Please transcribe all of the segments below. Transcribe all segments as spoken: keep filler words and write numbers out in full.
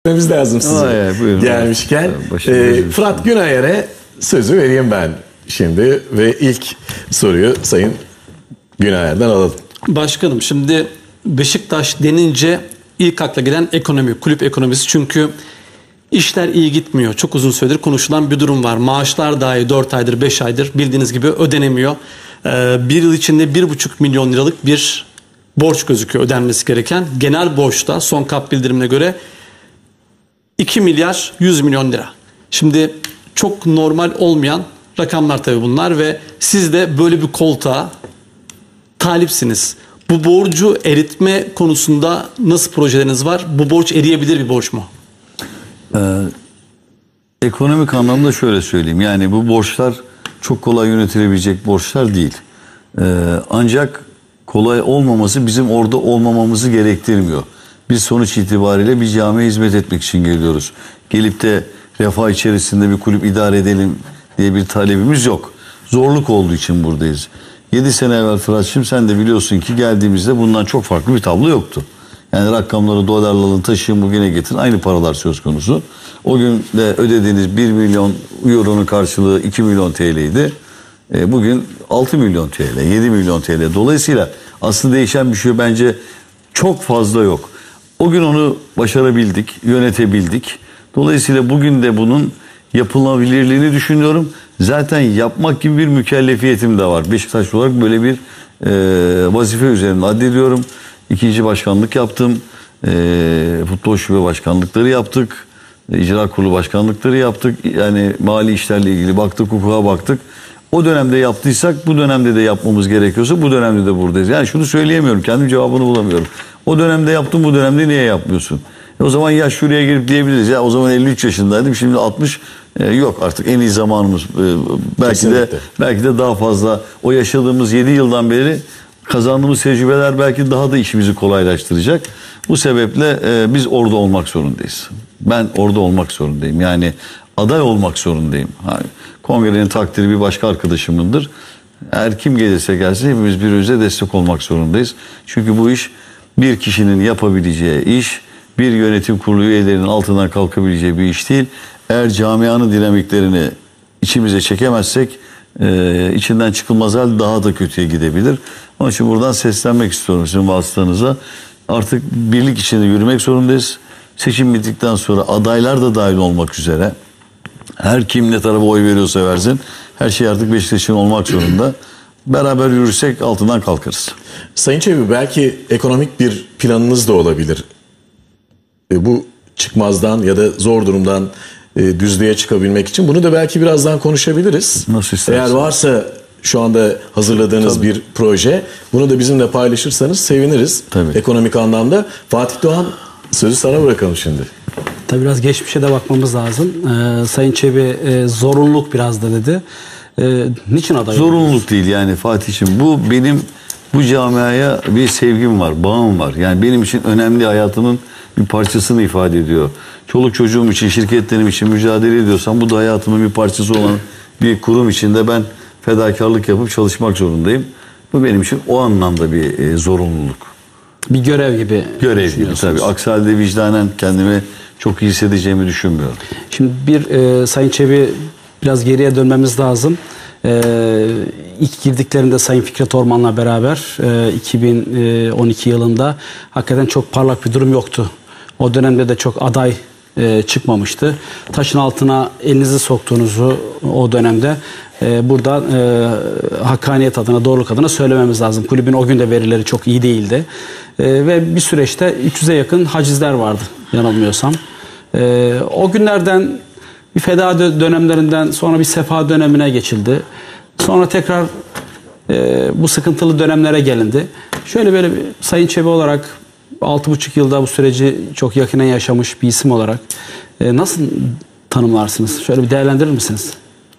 Biz lazım size. Aa, evet, buyurun. Gelmişken Evet, e, Fırat Günayer'e sözü vereyim ben şimdi ve ilk soruyu Sayın Günayer'den alalım. Başkanım, şimdi Beşiktaş denince ilk akla gelen ekonomi, kulüp ekonomisi. Çünkü işler iyi gitmiyor. Çok uzun süredir konuşulan bir durum var. Maaşlar dahi dört aydır, beş aydır bildiğiniz gibi ödenemiyor. Ee, bir yıl içinde bir buçuk milyon liralık bir borç gözüküyor ödenmesi gereken. Genel borçta son kap bildirimine göre iki milyar yüz milyon lira. Şimdi çok normal olmayan rakamlar tabii bunlar ve siz de böyle bir koltuğa talipsiniz. Bu borcu eritme konusunda nasıl projeleriniz var? Bu borç eriyebilir bir borç mu? Ee, ekonomik anlamda şöyle söyleyeyim. Yani bu borçlar çok kolay yönetilebilecek borçlar değil. Ee, ancak kolay olmaması bizim orada olmamamızı gerektirmiyor. Biz sonuç itibariyle bir camiye hizmet etmek için geliyoruz. Gelip de refah içerisinde bir kulüp idare edelim diye bir talebimiz yok. Zorluk olduğu için buradayız. yedi sene evvel Fırat'cığım sen de biliyorsun ki geldiğimizde bundan çok farklı bir tablo yoktu. Yani rakamları dolarla alın taşıyın bugüne getirin aynı paralar söz konusu. O gün de ödediğiniz bir milyon euronun karşılığı iki milyon T L'ydi. E, bugün altı milyon T L, yedi milyon T L. Dolayısıyla aslında değişen bir şey bence çok fazla yok. O gün onu başarabildik, yönetebildik. Dolayısıyla bugün de bunun yapılabilirliğini düşünüyorum. Zaten yapmak gibi bir mükellefiyetim de var. Beşiktaş olarak böyle bir e, vazife üzerinde addediyorum. İkinci başkanlık yaptım. E, futbol şube başkanlıkları yaptık. E, icra kurulu başkanlıkları yaptık. Yani mali işlerle ilgili baktık, hukuka baktık. O dönemde yaptıysak bu dönemde de yapmamız gerekiyorsa bu dönemde de buradayız. Yani şunu söyleyemiyorum. Kendim cevabını bulamıyorum. O dönemde yaptım, bu dönemde niye yapmıyorsun? E o zaman yaş şuraya girip diyebiliriz. Ya o zaman elli üç yaşındaydım. Şimdi altmış e, yok artık en iyi zamanımız. E, belki Kesinlikle. de belki de daha fazla. O yaşadığımız yedi yıldan beri kazandığımız tecrübeler belki daha da işimizi kolaylaştıracak. Bu sebeple e, biz orada olmak zorundayız. Ben orada olmak zorundayım. Yani aday olmak zorundayım. Yani, kongrenin takdiri bir başka arkadaşımındır. Eğer kim gelirse gelsin hepimiz birbirimize destek olmak zorundayız. Çünkü bu iş bir kişinin yapabileceği iş, bir yönetim kurulu üyelerinin altından kalkabileceği bir iş değil. Eğer camianın dinamiklerini içimize çekemezsek e, içinden çıkılmaz hal daha da kötüye gidebilir. Onun için buradan seslenmek istiyorum sizin vasıtanıza. Artık birlik içinde yürümek zorundayız. Seçim bittikten sonra adaylar da dahil olmak üzere her kim ne tarafa oy veriyorsa versin her şey artık Beşiktaş'ın olmak zorunda. Beraber yürürsek altından kalkarız. Sayın Çebi, belki ekonomik bir planınız da olabilir. E, bu çıkmazdan ya da zor durumdan e, düzlüğe çıkabilmek için. Bunu da belki birazdan konuşabiliriz. Nasıl istersen. Eğer varsa şu anda hazırladığınız Tabii. bir proje, bunu da bizimle paylaşırsanız seviniriz. Tabii. Ekonomik anlamda. Fatih Doğan, sözü sana bırakalım şimdi. Tabii biraz geçmişe de bakmamız lazım. Ee, Sayın Çebi e, zorunluluk biraz da dedi. E, niçin aday Zorunluluk oldunuz? değil yani Fatih'im. Bu benim bu camiaya bir sevgim var, bağım var. Yani benim için önemli, hayatımın bir parçasını ifade ediyor. Çoluk çocuğum için, şirketlerim için mücadele ediyorsam bu da hayatımın bir parçası olan bir kurum içinde ben fedakarlık yapıp çalışmak zorundayım. Bu benim için o anlamda bir e, zorunluluk. Bir görev gibi. Görev gibi tabii. Aksi halde vicdanen kendimi çok iyi hissedeceğimi düşünmüyorum. Şimdi bir e, Sayın Çebi biraz geriye dönmemiz lazım. E, ilk girdiklerinde Sayın Fikret Orman'la beraber e, iki bin on iki yılında hakikaten çok parlak bir durum yoktu. O dönemde de çok aday e, çıkmamıştı. Taşın altına elinizi soktuğunuzu o dönemde e, burada e, hakkaniyet adına, doğruluk adına söylememiz lazım. Kulübün o gün de verileri çok iyi değildi. E, ve bir süreçte üç yüze yakın hacizler vardı yanılmıyorsam. E, o günlerden bir feda dönemlerinden sonra bir sefa dönemine geçildi. Sonra tekrar e, bu sıkıntılı dönemlere gelindi. Şöyle böyle bir, Sayın Çebi olarak altı buçuk yılda bu süreci çok yakinen yaşamış bir isim olarak e, nasıl tanımlarsınız? Şöyle bir değerlendirir misiniz?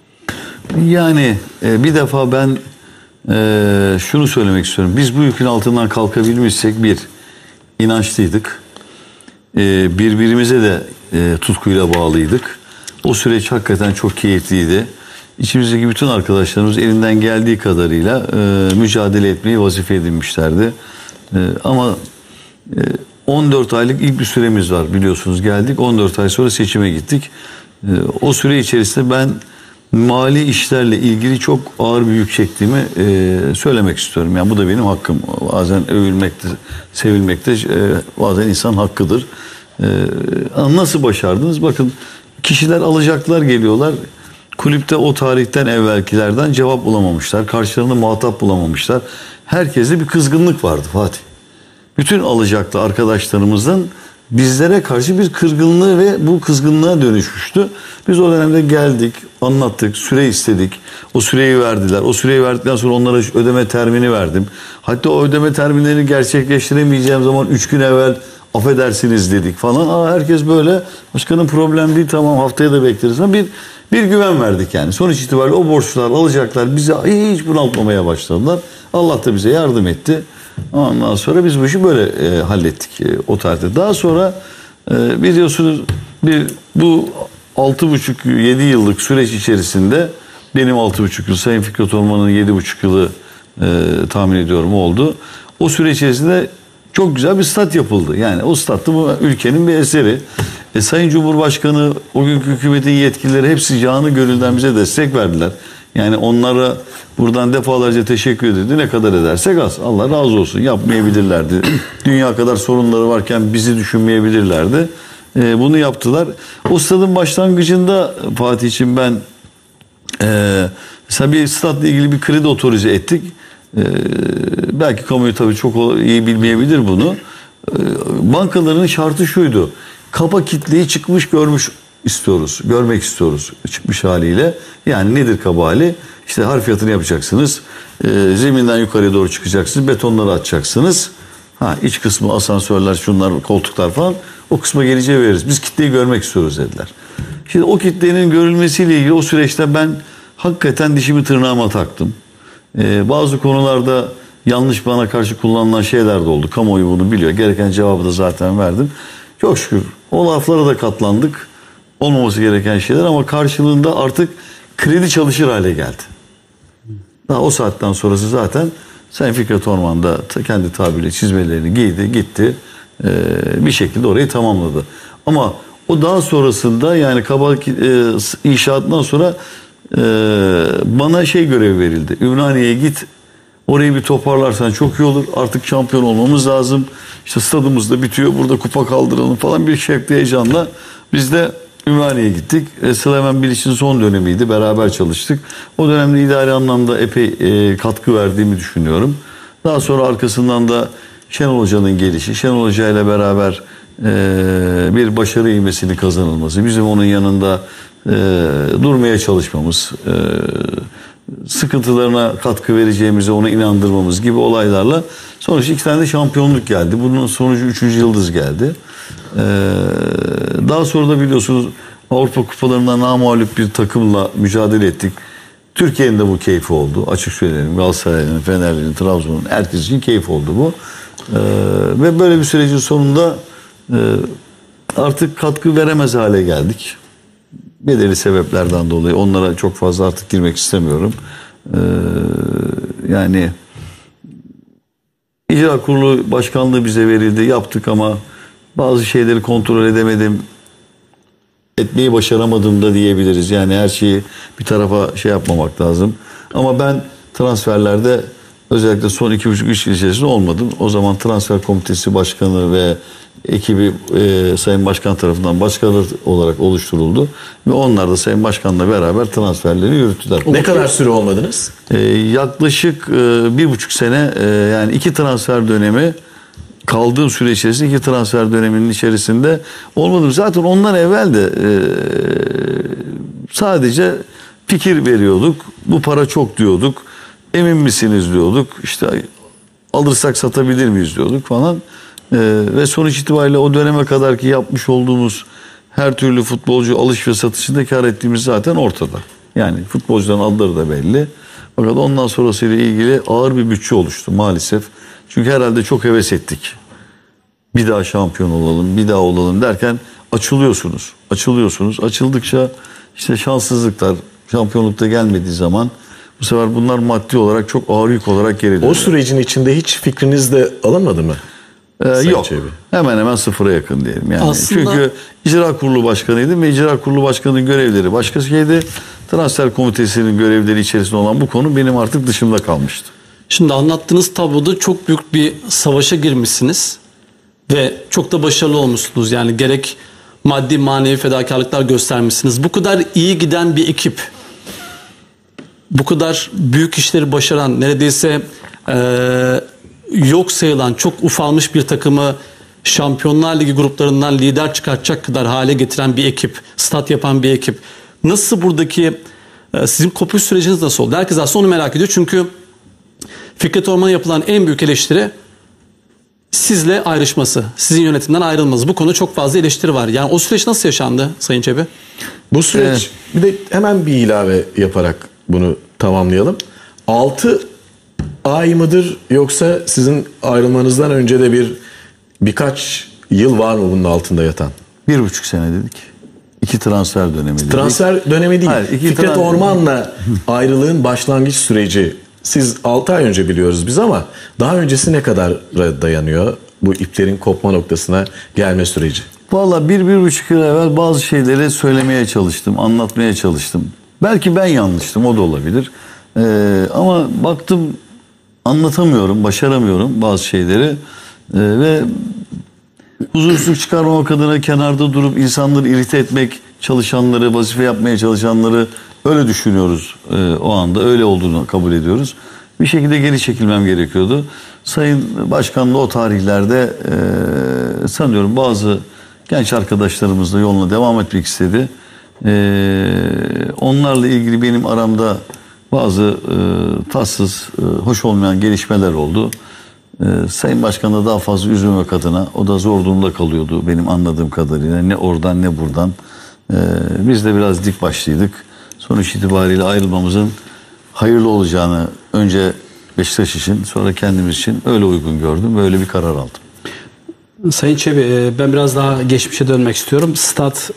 Yani e, bir defa ben e, şunu söylemek istiyorum. Biz bu yükün altından kalkabilmişsek bir, inançlıydık. E, birbirimize de e, tutkuyla bağlıydık. O süreç hakikaten çok keyifliydi. İçimizdeki bütün arkadaşlarımız elinden geldiği kadarıyla e, mücadele etmeyi vazife edinmişlerdi. E, ama e, on dört aylık ilk bir süremiz var biliyorsunuz, geldik. on dört ay sonra seçime gittik. E, o süre içerisinde ben mali işlerle ilgili çok ağır bir yük çektiğimi e, söylemek istiyorum. Yani bu da benim hakkım. Bazen övülmekte, sevilmekte e, bazen insan hakkıdır. E, nasıl başardınız? Bakın, kişiler, alacaklar geliyorlar. Kulüpte o tarihten evvelkilerden cevap bulamamışlar. Karşılarında muhatap bulamamışlar. Herkeste bir kızgınlık vardı Fatih. Bütün alacaklı arkadaşlarımızın bizlere karşı bir kırgınlığı ve bu kızgınlığa dönüşmüştü. Biz o dönemde geldik, anlattık, süre istedik. O süreyi verdiler. O süreyi verdikten sonra onlara ödeme termini verdim. Hatta o ödeme terminlerini gerçekleştiremeyeceğim zaman üç gün evvel affedersiniz dedik falan. Aa, herkes böyle, başkanım problem değil, tamam haftaya da bekleriz. Bir, bir güven verdik yani. Sonuç itibariyle o borçlular, alacaklar bizi hiç bunaltmamaya başladılar. Allah da bize yardım etti. Ondan sonra biz bu işi böyle e, hallettik e, o tarihte. Daha sonra e, biliyorsunuz bir, bu altı buçuk yedi yıllık süreç içerisinde benim altı buçuk yıl, Sayın Fikret Orman'ın yedi buçuk yılı e, tahmin ediyorum oldu. O süreç içerisinde çok güzel bir stat yapıldı. Yani o stat da bu ülkenin bir eseri. E, Sayın Cumhurbaşkanı, o günkü hükümetin yetkilileri hepsi canı gönülden bize destek verdiler. Yani onlara buradan defalarca teşekkür edildi. Ne kadar edersek az. Allah razı olsun. Yapmayabilirlerdi. Dünya kadar sorunları varken bizi düşünmeyebilirlerdi. E, bunu yaptılar. O stadın başlangıcında Fatih'ciğim ben e, mesela bir stadla ilgili bir kredi otorize ettik. E, belki kamuoyu tabii çok iyi bilmeyebilir bunu. E, bankaların şartı şuydu. Kaba kitleyi çıkmış görmüş istiyoruz. Görmek istiyoruz çıkmış haliyle. Yani nedir kaba hali? İşte harfiyatını yapacaksınız. E, zeminden yukarıya doğru çıkacaksınız. Betonları atacaksınız. Ha, iç kısmı asansörler, şunlar, koltuklar falan. O kısma gelince veririz. Biz kitleyi görmek istiyoruz dediler. Şimdi o kitlenin görülmesiyle ilgili o süreçte ben hakikaten dişimi tırnağıma taktım. Ee, bazı konularda yanlış bana karşı kullanılan şeyler de oldu. Kamuoyu bunu biliyor. Gereken cevabı da zaten verdim. Çok şükür o laflara da katlandık. Olmaması gereken şeyler ama karşılığında artık kredi çalışır hale geldi. Daha o saatten sonrası zaten Sayın Fikret Orman da kendi tabiriyle çizmelerini giydi, gitti. Ee, bir şekilde orayı tamamladı. Ama o daha sonrasında, yani kaba e, inşaatından sonra e, bana şey görevi verildi. Ümraniye'ye git, orayı bir toparlarsan çok iyi olur. Artık şampiyon olmamız lazım. İşte stadımız da bitiyor, burada kupa kaldıralım falan, bir şekli heyecanla biz de Ümraniye'ye gittik. E, Süleyman Bilic'in son dönemiydi. Beraber çalıştık. O dönemde idari anlamda epey e, katkı verdiğimi düşünüyorum. Daha sonra arkasından da Şenol Hoca'nın gelişi, Şenol Hoca ile beraber e, bir başarı ivmesini kazanılması, bizim onun yanında e, durmaya çalışmamız, e, sıkıntılarına katkı vereceğimize onu inandırmamız gibi olaylarla sonuçta iki tane de şampiyonluk geldi. Bunun sonucu üçüncü yıldız geldi. Ee, daha sonra da biliyorsunuz Avrupa kupalarında namağlup bir takımla mücadele ettik. Türkiye'nin de bu keyfi oldu. Açık söyleyelim. Galatasaray'ın, Fener'in, Trabzon'un, herkes için keyif oldu bu. Ee, ve böyle bir sürecin sonunda e, artık katkı veremez hale geldik. Belirli sebeplerden dolayı onlara çok fazla artık girmek istemiyorum. Ee, yani İcra Kurulu başkanlığı bize verildi, yaptık ama bazı şeyleri kontrol edemedim, etmeyi başaramadım da diyebiliriz. Yani her şeyi bir tarafa şey yapmamak lazım. Ama ben transferlerde özellikle son iki buçuk üç yıl içerisinde olmadım. O zaman transfer komitesi başkanı ve ekibi e, Sayın Başkan tarafından başkanı olarak oluşturuldu. Ve onlar da Sayın Başkan'la beraber transferleri yürüttüler. Ne kadar süre olmadınız? E, yaklaşık e, bir buçuk sene e, yani iki transfer dönemi kaldığım süre içerisinde iki transfer döneminin içerisinde olmadım. Zaten ondan evvel de e, sadece fikir veriyorduk. Bu para çok diyorduk. Emin misiniz diyorduk. İşte alırsak satabilir miyiz diyorduk falan. E, ve sonuç itibariyle o döneme kadar ki yapmış olduğumuz her türlü futbolcu alış ve satışında kar ettiğimiz zaten ortada. Yani futbolcuların adları da belli. Fakat ondan sonrasıyla ilgili ağır bir bütçe oluştu maalesef. Çünkü herhalde çok heves ettik. Bir daha şampiyon olalım, bir daha olalım derken açılıyorsunuz. Açılıyorsunuz. Açıldıkça işte şanssızlıklar, şampiyonlukta gelmediği zaman bu sefer bunlar maddi olarak çok ağır yük olarak geri dönüyor. O sürecin içinde hiç fikriniz de alınmadı mı? Ee, Sayın yok. Çebi? Hemen hemen sıfıra yakın diyelim. Yani Aslında- çünkü icra kurulu başkanıydım ve icra kurulu başkanının görevleri başka şeydi. Transfer komitesinin görevleri içerisinde olan bu konu benim artık dışımda kalmıştı. Şimdi anlattığınız tabloda çok büyük bir savaşa girmişsiniz ve çok da başarılı olmuşsunuz. Yani gerek maddi manevi fedakarlıklar göstermişsiniz. Bu kadar iyi giden bir ekip, bu kadar büyük işleri başaran, neredeyse eee, yok sayılan, çok ufalmış bir takımı Şampiyonlar Ligi gruplarından lider çıkartacak kadar hale getiren bir ekip, stat yapan bir ekip. Nasıl buradaki e, sizin kopuş süreciniz nasıl oldu? Herkes aslında onu merak ediyor. Çünkü Fikret Orman'a yapılan en büyük eleştiri sizle ayrışması, sizin yönetimden ayrılmanız. Bu konuda çok fazla eleştiri var. Yani o süreç nasıl yaşandı Sayın Çebi? Bu süreç, bir de hemen bir ilave yaparak bunu tamamlayalım. altı ay mıdır yoksa sizin ayrılmanızdan önce de bir birkaç yıl var mı bunun altında yatan? Bir buçuk sene dedik. İki transfer dönemi dedik. Transfer dönemi değil. Hayır, iki Fikret tran- Orman'la ayrılığın başlangıç süreci. Siz altı ay önce biliyoruz biz ama daha öncesi ne kadar dayanıyor bu iplerin kopma noktasına gelme süreci? Valla bir, bir buçuk yıl evvel bazı şeyleri söylemeye çalıştım, anlatmaya çalıştım. Belki ben yanlıştım, o da olabilir. Ee, ama baktım anlatamıyorum, başaramıyorum bazı şeyleri. Ee, ve huzursuzluk çıkarmamak adına kenarda durup insanları irite etmek, çalışanları, vazife yapmaya çalışanları öyle düşünüyoruz ee, o anda. Öyle olduğunu kabul ediyoruz. Bir şekilde geri çekilmem gerekiyordu. Sayın Başkan da o tarihlerde e, sanıyorum bazı genç arkadaşlarımızla yoluna devam etmek istedi. Ee, onlarla ilgili benim aramda bazı e, tatsız, e, hoş olmayan gelişmeler oldu. Ee, Sayın Başkan'a daha fazla üzülmek adına, o da zor durumda kalıyordu benim anladığım kadarıyla. Ne oradan ne buradan. Ee, biz de biraz dik başlıydık. Sonuç itibariyle ayrılmamızın hayırlı olacağını önce Beşiktaş için, sonra kendimiz için öyle uygun gördüm. Böyle bir karar aldım. Sayın Çebi, ben biraz daha geçmişe dönmek istiyorum. Stat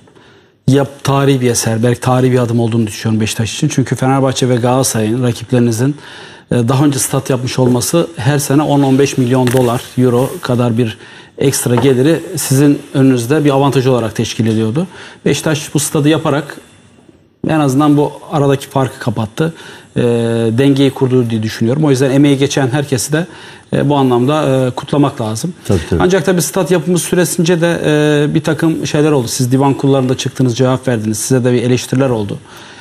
yap tarihi bir eser, belki tarihi bir adım olduğunu düşünüyorum Beşiktaş için. Çünkü Fenerbahçe ve Galatasaray'ın, rakiplerinizin daha önce stat yapmış olması her sene on on beş milyon dolar, euro kadar bir ekstra geliri sizin önünüzde bir avantaj olarak teşkil ediyordu. Beşiktaş bu stadı yaparak en azından bu aradaki farkı kapattı. E, dengeyi kurdu diye düşünüyorum. O yüzden emeği geçen herkesi de e, bu anlamda e, kutlamak lazım. Tabii, tabii. Ancak tabii stat yapımı süresince de e, bir takım şeyler oldu. Siz divan kurullarında çıktınız, cevap verdiniz. Size de bir eleştiriler oldu.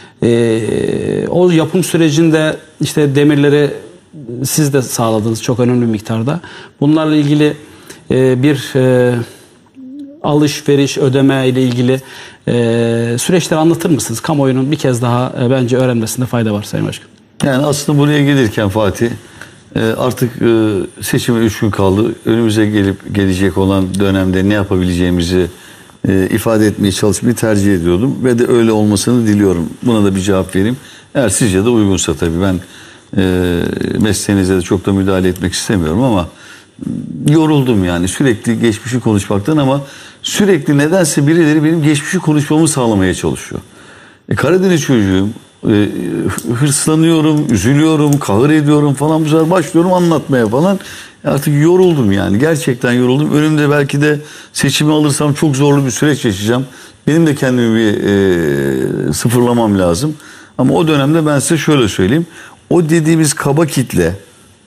E, o yapım sürecinde işte demirleri siz de sağladınız çok önemli bir miktarda. Bunlarla ilgili e, bir e, alışveriş, ödeme ile ilgili e, süreçleri anlatır mısınız? Kamuoyunun bir kez daha e, bence öğrenmesinde fayda var Sayın Başkan. Yani aslında buraya gelirken Fatih e, artık e, seçime üç gün kaldı. Önümüze gelip gelecek olan dönemde ne yapabileceğimizi e, ifade etmeye çalışmayı tercih ediyordum. Ve de öyle olmasını diliyorum. Buna da bir cevap vereyim. Eğer sizce de uygunsa tabii ben e, mesleğinize de çok da müdahale etmek istemiyorum ama yoruldum yani sürekli geçmişi konuşmaktan ama sürekli nedense birileri benim geçmişi konuşmamı sağlamaya çalışıyor. E, Karadeniz çocuğuyum. E, hırslanıyorum, üzülüyorum, kahır ediyorum falan. Bu sefer başlıyorum anlatmaya falan. Artık yoruldum yani. Gerçekten yoruldum. Önümde belki de seçimi alırsam çok zorlu bir süreç yaşayacağım. Benim de kendimi bir e, sıfırlamam lazım. Ama o dönemde ben size şöyle söyleyeyim. O dediğimiz kaba kitle,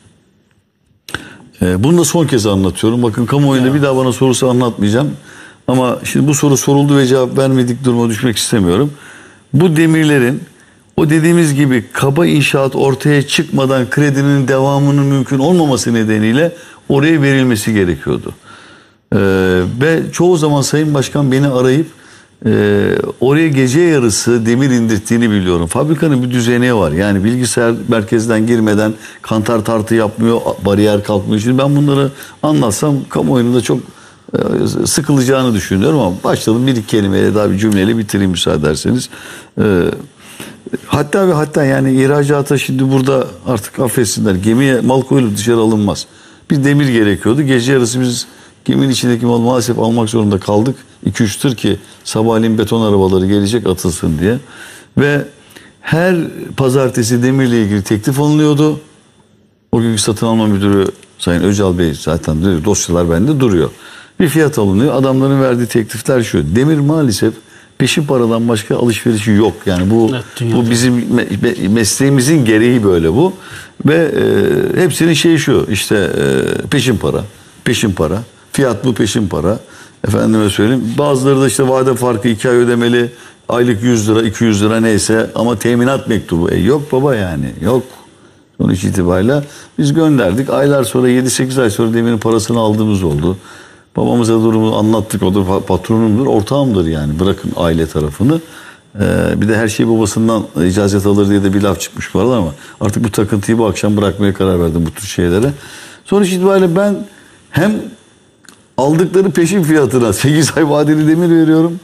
e, bunu da son kez anlatıyorum. Bakın kamuoyunda bir daha bana sorursa anlatmayacağım. Ama şimdi bu soru soruldu ve cevap vermedik duruma düşmek istemiyorum. Bu demirlerin o dediğimiz gibi kaba inşaat ortaya çıkmadan kredinin devamının mümkün olmaması nedeniyle oraya verilmesi gerekiyordu. Ee, ve çoğu zaman Sayın Başkan beni arayıp e, oraya gece yarısı demir indirttiğini biliyorum. Fabrikanın bir düzeni var. Yani bilgisayar merkezden girmeden kantar tartı yapmıyor, bariyer kalkmıyor. Şimdi ben bunları anlatsam kamuoyunun da çok e, sıkılacağını düşünüyorum ama başladım bir iki kelimeyle daha bir cümleyle bitireyim müsaade ederseniz. Ee, Hatta ve hatta yani ihracata şimdi burada artık affetsinler gemiye mal koyulup dışarı alınmaz. Bir demir gerekiyordu. Gece yarısı biz geminin içindeki mal maalesef almak zorunda kaldık. iki üç tır ki sabahleyin beton arabaları gelecek atılsın diye. Ve her pazartesi demirle ilgili teklif alınıyordu. O günkü satın alma müdürü Sayın Öcal Bey zaten diyor, dosyalar bende duruyor. Bir fiyat alınıyor. Adamların verdiği teklifler şu. Demir maalesef peşin paradan başka alışverişi yok. Yani bu Evet, bu bizim me- mesleğimizin gereği böyle bu. Ve e, hepsinin şeyi şu. İşte e, peşin para. Peşin para. Fiyat bu, peşin para. Efendime söyleyeyim. Bazıları da işte vade farkı iki ay ödemeli. Aylık yüz lira, iki yüz lira neyse ama teminat mektubu. E yok baba yani. Yok. Sonuç itibariyle biz gönderdik. Aylar sonra, yedi sekiz ay sonra demirin parasını aldığımız oldu. Babamıza durumu anlattık. O da patronumdur, ortağımdır yani. Bırakın aile tarafını. Ee, bir de her şeyi babasından icazet alır diye de bir laf çıkmış bu arada ama artık bu takıntıyı bu akşam bırakmaya karar verdim bu tür şeylere. Sonuç itibariyle ben hem aldıkları peşin fiyatına sekiz ay vadeli demir veriyorum.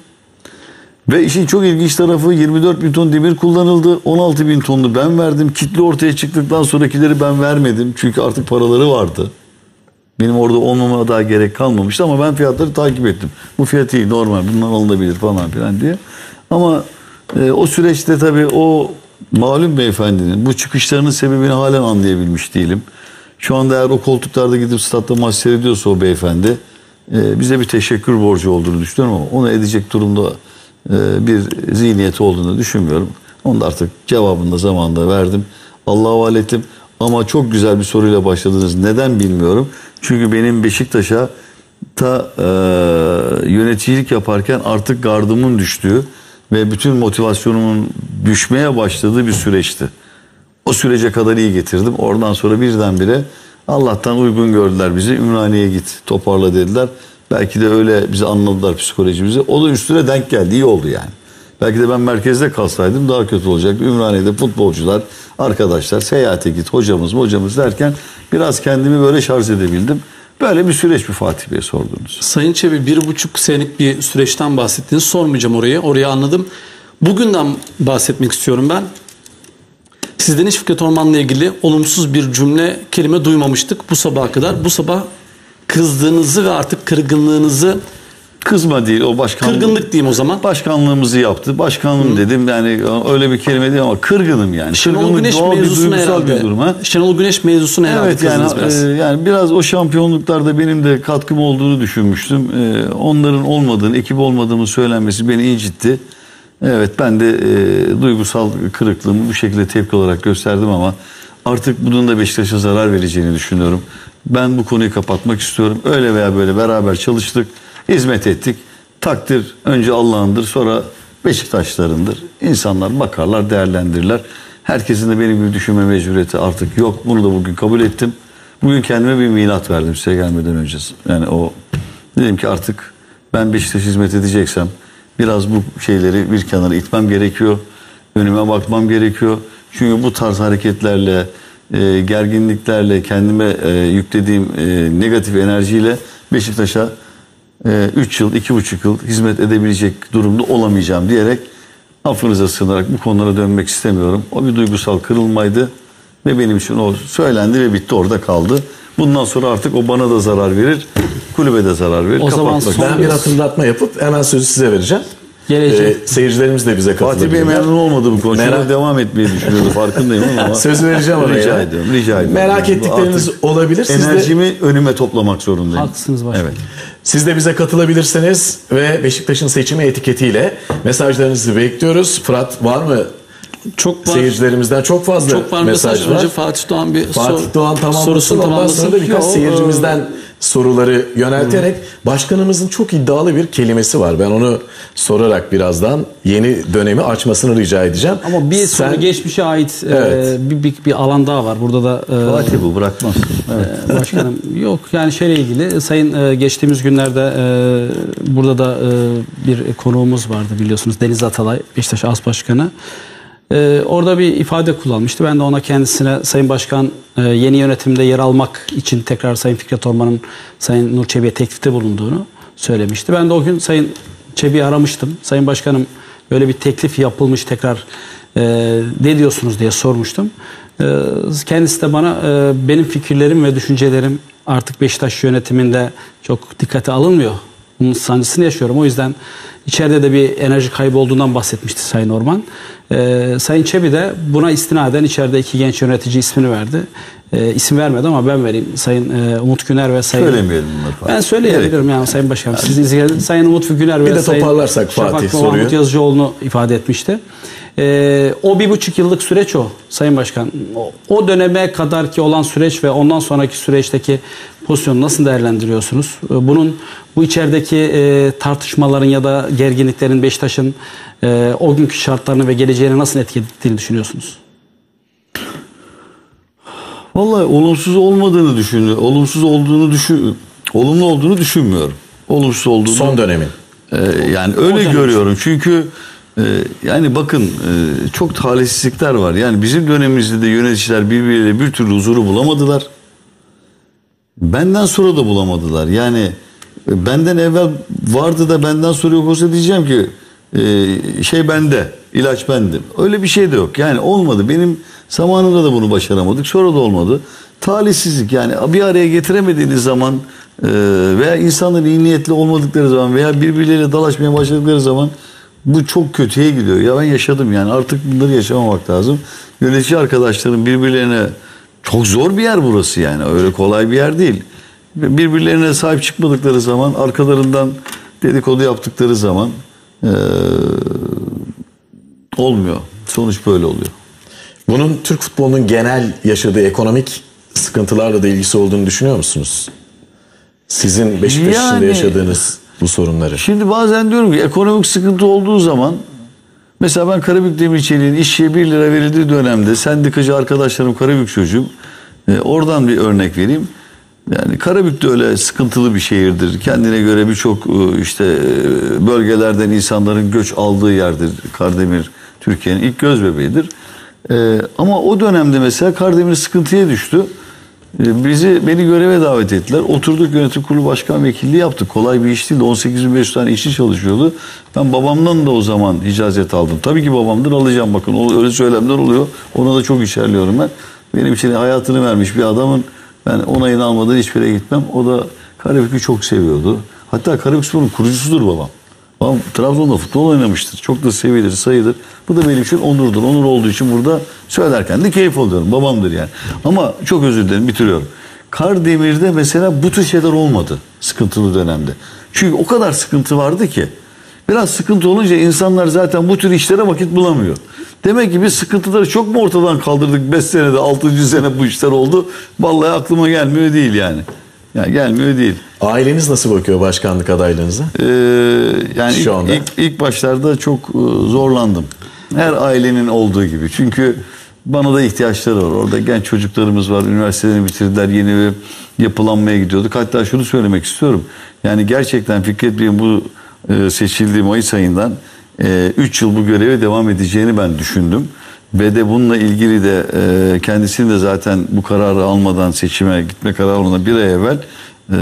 Ve işin çok ilginç tarafı yirmi dört bin ton demir kullanıldı. on altı bin tonlu ben verdim. Kitle ortaya çıktıktan sonrakileri ben vermedim. Çünkü artık paraları vardı. Benim orada olmama daha gerek kalmamıştı ama ben fiyatları takip ettim. Bu fiyat iyi, normal, bundan alınabilir falan filan diye. Ama e, o süreçte tabii o malum beyefendinin bu çıkışlarının sebebini halen anlayabilmiş değilim. Şu anda eğer o koltuklarda gidip statta maç seyrediyorsa o beyefendi e, bize bir teşekkür borcu olduğunu düşünüyorum ama onu edecek durumda e, bir zihniyeti olduğunu düşünmüyorum. Onu da artık cevabını da zamanında verdim. Allah'a havale ettim. Ama çok güzel bir soruyla başladınız. Neden bilmiyorum. Çünkü benim Beşiktaş'a ta e, yöneticilik yaparken artık gardımın düştüğü ve bütün motivasyonumun düşmeye başladığı bir süreçti. O sürece kadar iyi getirdim. Oradan sonra birdenbire Allah'tan uygun gördüler bizi. Ümraniye'ye git, toparla dediler. Belki de öyle bizi anladılar, psikolojimizi. O da üstüne denk geldi. İyi oldu yani. Belki de ben merkezde kalsaydım daha kötü olacaktı. Ümraniye'de futbolcular, arkadaşlar, seyahate git, hocamız hocamız derken biraz kendimi böyle şarj edebildim. Böyle bir süreç bir Fatih Bey sordunuz. Sayın Çebi, bir buçuk senelik bir süreçten bahsettiniz. Sormayacağım orayı. Orayı anladım. Bugünden bahsetmek istiyorum ben. Sizden hiç Fikret Orman'la ilgili olumsuz bir cümle, kelime duymamıştık bu sabaha kadar. Bu sabah kızdığınızı ve artık kırgınlığınızı... Kızma değil, o başkanlık. Kırgınlık diyeyim o zaman. Başkanlığımızı yaptı. Başkanlığım Hı. dedim yani öyle bir kelime değil ama kırgınım yani. Şenol Güneş mevzusuna herhalde. Şenol Güneş mevzusuna herhalde. Evet yani biraz. E, yani biraz o şampiyonluklarda benim de katkım olduğunu düşünmüştüm. E, onların olmadığını, ekip olmadığımı söylenmesi beni incitti. Evet ben de e, duygusal kırıklığımı bu şekilde tepki olarak gösterdim ama artık bunun da Beşiktaş'a zarar vereceğini düşünüyorum. Ben bu konuyu kapatmak istiyorum. Öyle veya böyle beraber çalıştık. Hizmet ettik. Takdir önce Allah'ındır, sonra Beşiktaşlarındır. İnsanlar bakarlar, değerlendirirler. Herkesin de benim gibi düşünme mecburiyeti artık yok. Bunu da bugün kabul ettim. Bugün kendime bir milat verdim size gelmeden önce. Yani o dedim ki artık ben Beşiktaş hizmet edeceksem biraz bu şeyleri bir kenara itmem gerekiyor. Önüme bakmam gerekiyor. Çünkü bu tarz hareketlerle, e, gerginliklerle, kendime e, yüklediğim e, negatif enerjiyle Beşiktaş'a üç yıl, iki buçuk yıl hizmet edebilecek durumda olamayacağım diyerek affınıza sığınarak bu konulara dönmek istemiyorum. O bir duygusal kırılmaydı ve benim için o söylendi ve bitti, orada kaldı. Bundan sonra artık o bana da zarar verir, kulübe de zarar verir. O zaman ben bir hatırlatma yapıp hemen sözü size vereceğim. Gelecek. Ee, seyircilerimiz de bize katılabilirler. Fatih Bey memnun olmadı bu konuşmaya. Merak... devam etmeyi düşünüyordu, farkındayım ama. Söz vereceğim oraya. Rica ediyorum, rica ediyorum. Merak yani ettikleriniz olabilir. Siz enerjimi de... önüme toplamak zorundayım. Haklısınız başkanım. Evet. Siz de bize katılabilirsiniz ve Beşiktaş'ın seçimi etiketiyle mesajlarınızı bekliyoruz. Fırat, var mı? Çok var. Seyircilerimizden çok fazla çok var mesaj, mesaj var. Önce Fatih Doğan bir Fatih sor, Doğan tamamlasın. sorusunu Ondan tamamlasın. sonra da birkaç Yo, seyircimizden e... soruları yönelterek başkanımızın çok iddialı bir kelimesi var. Ben onu sorarak birazdan yeni dönemi açmasını rica edeceğim. Ama bir Sen... soru geçmişe ait evet. e, bir, bir, bir alan daha var. Burada da e, Fatih bu bırakmaz. Evet. E, başkanım yok yani şeyle ilgili sayın e, geçtiğimiz günlerde e, burada da e, bir konuğumuz vardı biliyorsunuz, Deniz Atalay, Beşiktaş As Başkanı. Ee, orada bir ifade kullanmıştı. Ben de ona kendisine Sayın Başkan e, yeni yönetimde yer almak için tekrar Sayın Fikret Orman'ın Sayın Nur Çebi'ye teklifte bulunduğunu söylemişti. Ben de o gün Sayın Çebi'yi aramıştım. Sayın Başkanım böyle bir teklif yapılmış, tekrar e, ne diyorsunuz diye sormuştum. E, kendisi de bana e, benim fikirlerim ve düşüncelerim artık Beşiktaş yönetiminde çok dikkate alınmıyor. Bunun sancısını yaşıyorum. O yüzden içeride de bir enerji kaybı olduğundan bahsetmişti Sayın Orman. Ee, Sayın Çebi de buna istinaden içeride iki genç yönetici ismini verdi. e, isim vermedi ama ben vereyim. Sayın e, Umut Güner ve Sayın... Söylemeyelim bunları falan. Ben söyleyebilirim yani Sayın Başkanım. Siz izleyin. Sayın Umut Güner ve Bir de Sayın toparlarsak Fatih Şafak soruyu. Mahmut Yazıcıoğlu'nu ifade etmişti. E, o bir buçuk yıllık süreç o Sayın Başkan. O, o döneme kadar ki olan süreç ve ondan sonraki süreçteki pozisyonu nasıl değerlendiriyorsunuz? E, bunun bu içerideki e, tartışmaların ya da gerginliklerin Beşiktaş'ın e, o günkü şartlarını ve geleceğini nasıl etkilediğini düşünüyorsunuz? Vallahi olumsuz olmadığını düşünüyorum. Olumsuz olduğunu düşün, olumlu olduğunu düşünmüyorum. Olumsuz olduğunu. Son dönemin. E, yani öyle görüyorum. Çünkü e, yani bakın e, çok talihsizlikler var. Yani bizim dönemimizde de yöneticiler birbirleriyle bir türlü huzuru bulamadılar. Benden sonra da bulamadılar. Yani e, benden evvel vardı da benden sonra yok olsa diyeceğim ki e, şey bende, ilaç bende. Öyle bir şey de yok. Yani olmadı. Benim zamanında da bunu başaramadık. Sonra da olmadı. Talihsizlik yani bir araya getiremediğiniz zaman e, veya insanların iyi niyetli olmadıkları zaman veya birbirleriyle dalaşmaya başladıkları zaman bu çok kötüye gidiyor. Ya ben yaşadım yani artık bunları yaşamamak lazım. Yönetici arkadaşların birbirlerine çok zor bir yer burası yani. Öyle kolay bir yer değil. Birbirlerine sahip çıkmadıkları zaman arkalarından dedikodu yaptıkları zaman e, olmuyor. Sonuç böyle oluyor. Bunun Türk futbolunun genel yaşadığı ekonomik sıkıntılarla da ilgisi olduğunu düşünüyor musunuz? Sizin Beşiktaş Yani- içinde yaşadığınız bu sorunları. Şimdi bazen diyorum ki ekonomik sıkıntı olduğu zaman mesela ben Karabük Demirçelik'in işçiye bir lira verildiği dönemde sendikacı arkadaşlarım Karabük çocuğum e, oradan bir örnek vereyim. Yani Karabük de öyle sıkıntılı bir şehirdir. Kendine göre birçok e, işte e, bölgelerden insanların göç aldığı yerdir. Kardemir Türkiye'nin ilk göz bebeğidir. E, ama o dönemde mesela Kardemir sıkıntıya düştü. E, bizi beni göreve davet ettiler. Oturduk yönetim kurulu başkan vekilliği yaptık. Kolay bir iş değildi. on sekiz bin beş yüz tane işçi çalışıyordu. Ben babamdan da o zaman icazet aldım. Tabii ki babamdan alacağım bakın. O, öyle söylemler oluyor. Ona da çok içerliyorum ben. Benim için hayatını vermiş bir adamın ben onayını almadan hiçbir yere gitmem. O da Karabük'ü çok seviyordu. Hatta Karabükspor'un kurucusudur babam. Babam Trabzon'da futbol oynamıştır. Çok da sevilir, sayılır. Bu da benim için onurdur. Onur olduğu için burada söylerken de keyif alıyorum. Babamdır yani. Ama çok özür dilerim, bitiriyorum. Kardemir'de mesela bu tür şeyler olmadı sıkıntılı dönemde. Çünkü o kadar sıkıntı vardı ki. Biraz sıkıntı olunca insanlar zaten bu tür işlere vakit bulamıyor. Demek ki biz sıkıntıları çok mu ortadan kaldırdık? beş senede, altıncı sene bu işler oldu. Vallahi aklıma gelmiyor değil yani. Yani gelmiyor değil. Aileniz nasıl bakıyor başkanlık adaylığınıza? Ee, yani Şu anda. ilk, ilk, ilk başlarda çok e, zorlandım. Her ailenin olduğu gibi. Çünkü bana da ihtiyaçları var. Orada genç çocuklarımız var. Üniversitelerini bitirdiler. Yeni bir yapılanmaya gidiyorduk. Hatta şunu söylemek istiyorum. Yani gerçekten Fikret Bey'in bu e, seçildiği Mayıs ayından üç yıl bu göreve devam edeceğini ben düşündüm. Ve de bununla ilgili de e, kendisini de zaten bu kararı almadan seçime gitme kararı almadan bir ay evvel e,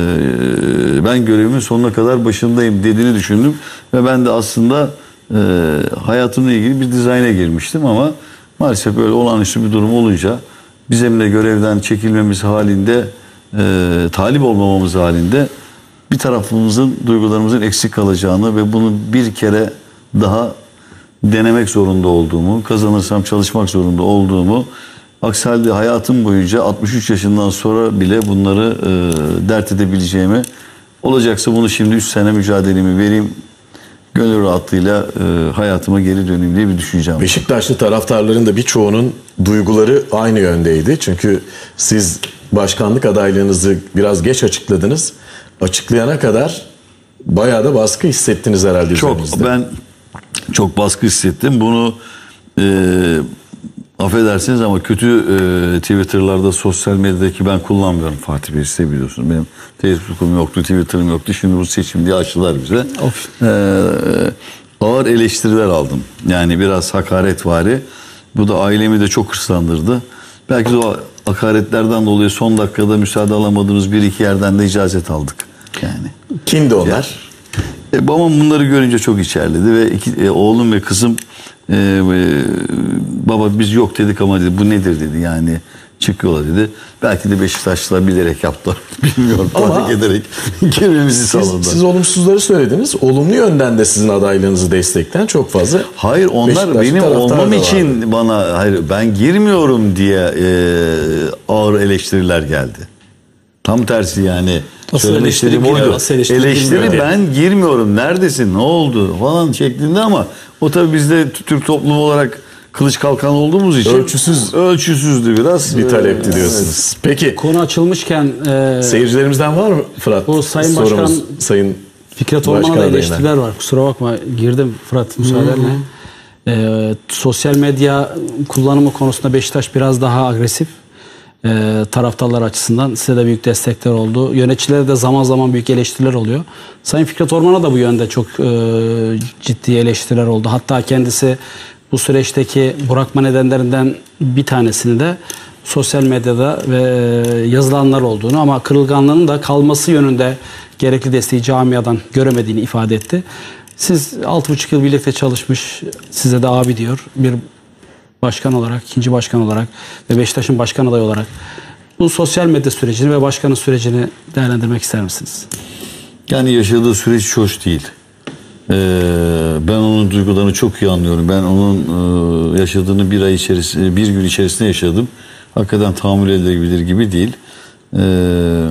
ben görevimin sonuna kadar başındayım dediğini düşündüm. Ve ben de aslında e, hayatımla ilgili bir dizayna girmiştim ama maalesef böyle olağanüstü bir durum olunca bizim de görevden çekilmemiz halinde e, talip olmamamız halinde bir tarafımızın duygularımızın eksik kalacağını ve bunu bir kere daha denemek zorunda olduğumu, kazanırsam çalışmak zorunda olduğumu, aksi halde hayatım boyunca altmış üç yaşından sonra bile bunları e, dert edebileceğimi, olacaksa bunu şimdi üç sene mücadelemi vereyim, gönül rahatlığıyla e, hayatıma geri döneyim diye bir düşüncem var. Beşiktaşlı taraftarların da birçoğunun duyguları aynı yöndeydi. Çünkü siz başkanlık adaylığınızı biraz geç açıkladınız. Açıklayana kadar bayağı da baskı hissettiniz herhalde Çok, üzerinizde. ben çok baskı hissettim. Bunu e, affedersiniz ama kötü e, Twitter'larda, sosyal medyadaki ben kullanmıyorum Fatih Bey, size biliyorsunuz. Benim Facebook'um yoktu, Twitter'ım yoktu. Şimdi bu seçim diye açtılar bize. E, ağır eleştiriler aldım. Yani biraz hakaretvari. Bu da ailemi de çok hırslandırdı. Belki de o hakaretlerden dolayı son dakikada müsaade alamadığımız bir iki yerden de icazet aldık. Yani. Kimdi onlar? E, babam bunları görünce çok içerledi ve iki, e, oğlum ve kızım e, e, baba biz yok dedik ama dedi bu nedir dedi yani çıkıyorlar dedi. Belki de Beşiktaşlılar bilerek yaptılar. Bilmiyorum. Ama Tahrik ederek girmemizi Siz, sağladılar. siz olumsuzları söylediniz. Olumlu yönden de sizin adaylığınızı destekleyen çok fazla. Hayır, onlar Beşiktaşlı benim taraftar olmam da için bana, hayır ben girmiyorum diye e, ağır eleştiriler geldi. Tam tersi yani. Asıl Söylemek eleştiri istediğim giriyor, oydu. asıl eleştiri Eleştiri girmiyor diye. ben girmiyorum. Neredesin? Ne oldu? Falan şeklinde ama o tabii bizde Türk toplumu olarak kılıç kalkan olduğumuz için Ölçüsüz. ölçüsüzdü biraz. bir talepti Ee, diyorsunuz. Peki Konu açılmışken e, seyircilerimizden var mı Fırat? Bu Sayın Sorumuz, Başkan- Sayın Fikret Başkan Orman'a da adayına. eleştiriler var. Kusura bakma, girdim Fırat müsaadenle. Ee, sosyal medya kullanımı konusunda Beşiktaş biraz daha agresif. Ee, taraftarlar açısından size de büyük destekler oldu. Yöneticilere de zaman zaman büyük eleştiriler oluyor. Sayın Fikret Orman'a da bu yönde çok e, ciddi eleştiriler oldu. Hatta kendisi bu süreçteki bırakma nedenlerinden bir tanesini de sosyal medyada ve yazılanlar olduğunu ama kırılganlığının da kalması yönünde gerekli desteği camiadan göremediğini ifade etti. Siz altı buçuk yıl birlikte çalışmış, size de abi diyor, bir başkan olarak, ikinci başkan olarak ve Beşiktaş'ın başkan adayı olarak bu sosyal medya sürecini ve başkanın sürecini değerlendirmek ister misiniz? Yani yaşadığı süreç hiç hoş değil. Ee, ben onun duygularını çok iyi anlıyorum. Ben onun e, yaşadığını bir ay içerisinde, bir gün içerisinde yaşadım. Hakikaten tahammül edilebilir gibi değil. Ee,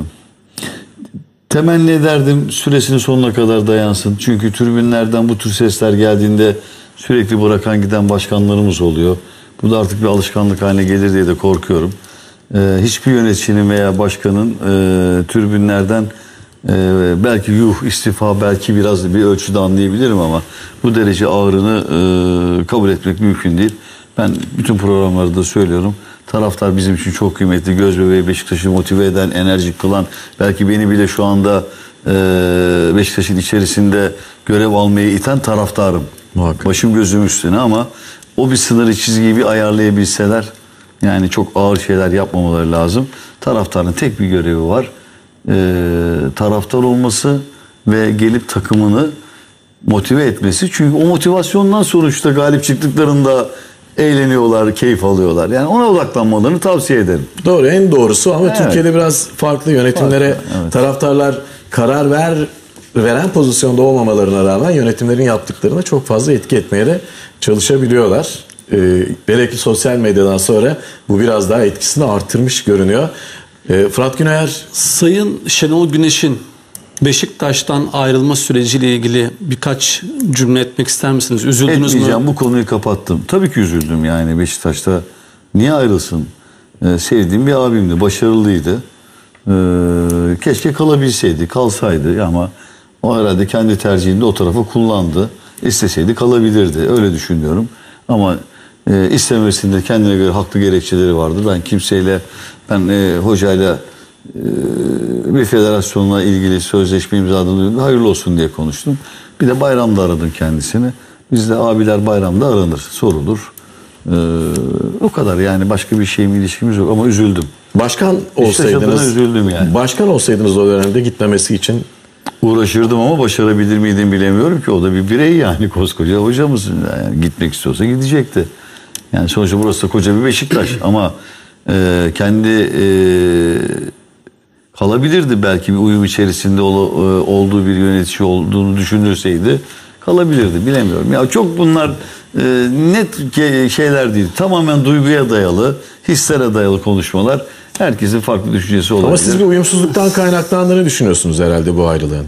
temenni ederdim süresinin sonuna kadar dayansın. Çünkü tribünlerden bu tür sesler geldiğinde sürekli bırakan giden başkanlarımız oluyor. Bu da artık bir alışkanlık haline gelir diye de korkuyorum. Ee, hiçbir yöneticinin veya başkanın e, tribünlerden e, belki yuh istifa belki biraz bir ölçüde anlayabilirim ama bu derece ağırını e, kabul etmek mümkün değil. Ben bütün programlarda söylüyorum. Taraftar bizim için çok kıymetli. Göz bebeği, Beşiktaş'ı motive eden, enerjik kılan, belki beni bile şu anda e, Beşiktaş'ın içerisinde görev almaya iten taraftarım. Muhakkak. Başım gözüm üstüne ama o bir sınırı, çizgiyi bir ayarlayabilseler, yani çok ağır şeyler yapmamaları lazım. Taraftarın tek bir görevi var. Ee, taraftar olması ve gelip takımını motive etmesi. Çünkü o motivasyondan sonuçta galip çıktıklarında eğleniyorlar, keyif alıyorlar. Yani ona odaklanmalarını tavsiye ederim. Doğru, en doğrusu ama Evet. Türkiye'de biraz farklı yönetimlere Farklı, evet. taraftarlar karar ver veren pozisyonda olmamalarına rağmen yönetimlerin yaptıklarına çok fazla etki etmeye de çalışabiliyorlar. Ee, belki sosyal medyadan sonra bu biraz daha etkisini artırmış görünüyor. Ee, Fırat Güneyer, Sayın Şenol Güneş'in Beşiktaş'tan ayrılma süreciyle ilgili birkaç cümle etmek ister misiniz? Üzüldünüz mü? Etmeyeceğim, bu konuyu kapattım. Tabii ki üzüldüm yani Beşiktaş'ta. Niye ayrılsın? Ee, sevdiğim bir abimdi, başarılıydı. Ee, keşke kalabilseydi, kalsaydı ama o herhalde kendi tercihinde o tarafa kullandı. İsteseydi kalabilirdi, öyle düşünüyorum. Ama e, istemesinde kendine göre haklı gerekçeleri vardı. Ben kimseyle, ben e, hocayla e, bir federasyonla ilgili sözleşme imzaladığını hayırlı olsun diye konuştum. Bir de bayramda aradım kendisini. Bizde abiler bayramda aranır, sorulur. Ee, o kadar yani, başka bir şeyim, ilişkimiz yok ama üzüldüm. başkan İşte adına olsaydınız, üzüldüm yani. başkan olsaydınız o dönemde gitmemesi için Uğraşırdım ama başarabilir miydim bilemiyorum ki. O da bir birey yani, koskoca hocamız. Yani gitmek istiyorsa gidecekti. Yani sonuçta burası da koca bir Beşiktaş ama e, kendi e, kalabilirdi belki, bir uyum içerisinde ol, e, olduğu bir yönetici olduğunu düşünürseydi kalabilirdi, bilemiyorum. Ya çok bunlar e, net şeyler değil. Tamamen duyguya dayalı, hislere dayalı konuşmalar. Herkesin farklı düşüncesi olabilir. ama siz bir uyumsuzluktan kaynaklandığını düşünüyorsunuz herhalde bu ayrılığın.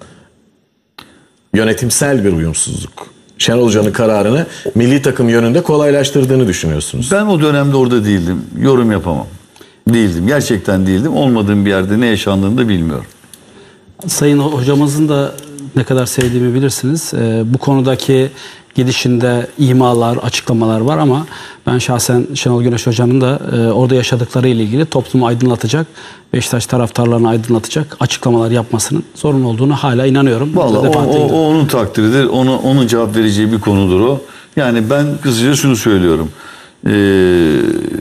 Yönetimsel bir uyumsuzluk. Şenol Hoca'nın kararını milli takım yönünde kolaylaştırdığını düşünüyorsunuz. Ben o dönemde orada değildim. Yorum yapamam. Değildim. Gerçekten değildim. Olmadığım bir yerde ne yaşandığını da bilmiyorum. Sayın hocamızın da ne kadar sevdiğimi bilirsiniz. Ee, bu konudaki gidişinde imalar, açıklamalar var ama ben şahsen Şenol Güneş Hoca'nın da e, orada yaşadıkları ile ilgili toplumu aydınlatacak, Beşiktaş taraftarlarını aydınlatacak açıklamalar yapmasının sorun olduğunu hala inanıyorum. Vallahi o, o, o onun takdiridir. Onu, onun cevap vereceği bir konudur o. Yani ben kısaca şunu söylüyorum. Ee,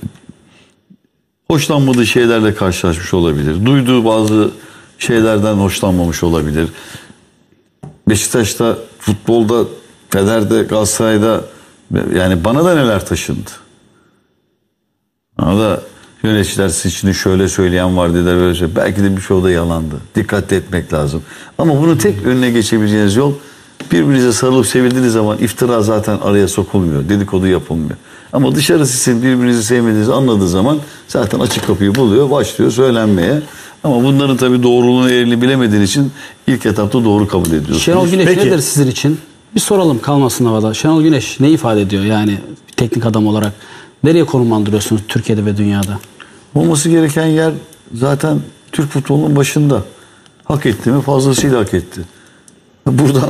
hoşlanmadığı şeylerle karşılaşmış olabilir. Duyduğu bazı şeylerden hoşlanmamış olabilir. Beşiktaş'ta, futbolda, Fener'de, Galatasaray'da yani bana da neler taşındı. Bana da Yöneticiler seçini şöyle söyleyen var dediler, böyle şey. Belki de bir şey o da yalandı. Dikkatli etmek lazım. Ama bunu tek önüne geçebileceğiniz yol, birbirinize sarılıp sevildiğiniz zaman iftira zaten araya sokulmuyor. Dedikodu yapılmıyor. Ama dışarı sizin birbirinizi sevmediğinizi anladığı zaman zaten açık kapıyı buluyor, başlıyor söylenmeye. Ama bunların tabii doğruluğunu, eğriliğini bilemediğin için ilk etapta doğru kabul ediyorsunuz. Şenol Güneş Peki. nedir sizin için? Bir soralım, kalmasın havada. Şenol Güneş ne ifade ediyor yani bir teknik adam olarak? Nereye konumlandırıyorsunuz Türkiye'de ve dünyada? Olması gereken yer zaten Türk futbolunun başında. Hak etti mi? Fazlasıyla hak etti. Buradan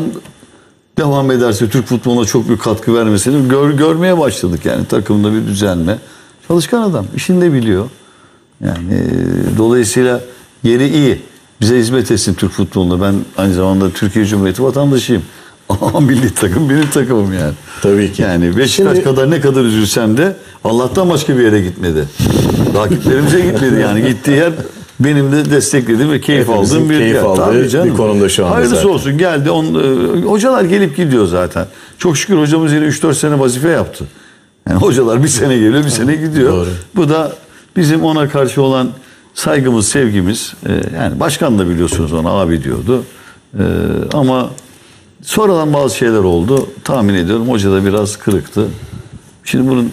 devam ederse Türk futboluna çok büyük katkı vermesini gör, görmeye başladık. Yani takımda bir düzenle. Çalışkan adam. İşini de biliyor. Yani e, dolayısıyla yeri iyi. Bize hizmet etsin Türk futbolunda. Ben aynı zamanda Türkiye Cumhuriyeti vatandaşıyım. Ama milli takım benim takımım yani. Tabii ki. Yani Beşiktaş Şimdi- kadar ne kadar üzülsem de Allah'tan başka bir yere gitmedi. Rakiplerimize gitmedi yani. Gittiği yer benim de desteklediğim ve keyif Hepimizin aldığım bir keyif yer. aldığı Tabii canım. bir konumda şu anda Hayırlısı zaten. olsun, geldi. On, e, hocalar gelip gidiyor zaten. Çok şükür hocamız yine üç dört sene vazife yaptı. Yani hocalar bir sene geliyor, bir sene gidiyor. Doğru. Bu da bizim ona karşı olan saygımız, sevgimiz. E, yani başkan da biliyorsunuz ona abi diyordu. E, ama sonradan bazı şeyler oldu. Tahmin ediyorum hoca da biraz kırıktı. Şimdi bunun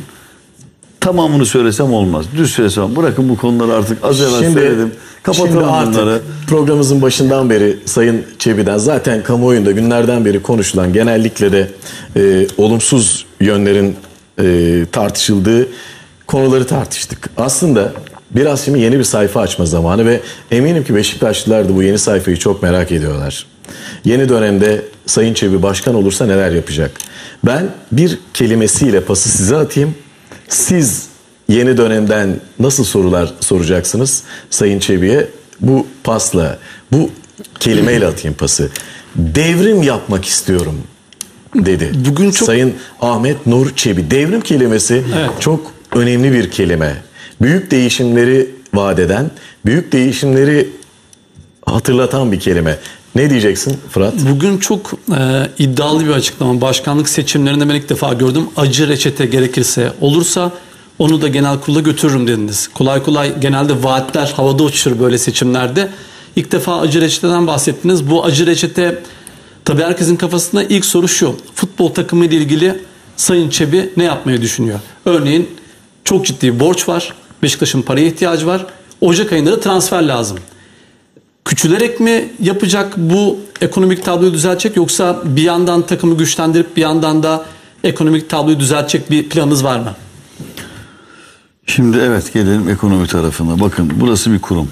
tamamını söylesem olmaz. Düz söylesem, bırakın bu konuları artık, az evvel Şimdi, söyledim. Kapatalım şimdi artık bunları. programımızın başından beri Sayın Çebi'den, zaten kamuoyunda günlerden beri konuşulan, genellikle de e, olumsuz yönlerin e, tartışıldığı konuları tartıştık. Aslında biraz şimdi yeni bir sayfa açma zamanı ve eminim ki Beşiktaşlılar da bu yeni sayfayı çok merak ediyorlar. Yeni dönemde Sayın Çebi başkan olursa neler yapacak? Ben bir kelimesiyle pası size atayım. Siz yeni dönemden nasıl sorular soracaksınız Sayın Çebi'ye? Bu pasla, bu kelimeyle atayım pası. Devrim yapmak istiyorum dedi. Bugün çok- Sayın Ahmet Nur Çebi. Devrim kelimesi Evet. çok önemli bir kelime. Büyük değişimleri vaat eden, büyük değişimleri hatırlatan bir kelime. Ne diyeceksin Fırat? Bugün çok e, iddialı bir açıklama. Başkanlık seçimlerinde ben ilk defa gördüm. Acı reçete gerekirse olursa onu da genel kurula götürürüm dediniz. Kolay kolay genelde vaatler havada uçuşur böyle seçimlerde. İlk defa acı reçeteden bahsettiniz. Bu acı reçete, tabii herkesin kafasında ilk soru şu. Futbol takımı ile ilgili Sayın Çebi ne yapmayı düşünüyor? Örneğin çok ciddi bir borç var. Beşiktaş'ın paraya ihtiyacı var. Ocak ayında da transfer lazım. Küçülerek mi yapacak bu ekonomik tabloyu düzeltecek, yoksa bir yandan takımı güçlendirip bir yandan da ekonomik tabloyu düzeltecek bir planınız var mı? Şimdi evet, gelelim ekonomi tarafına. Bakın, burası bir kurum.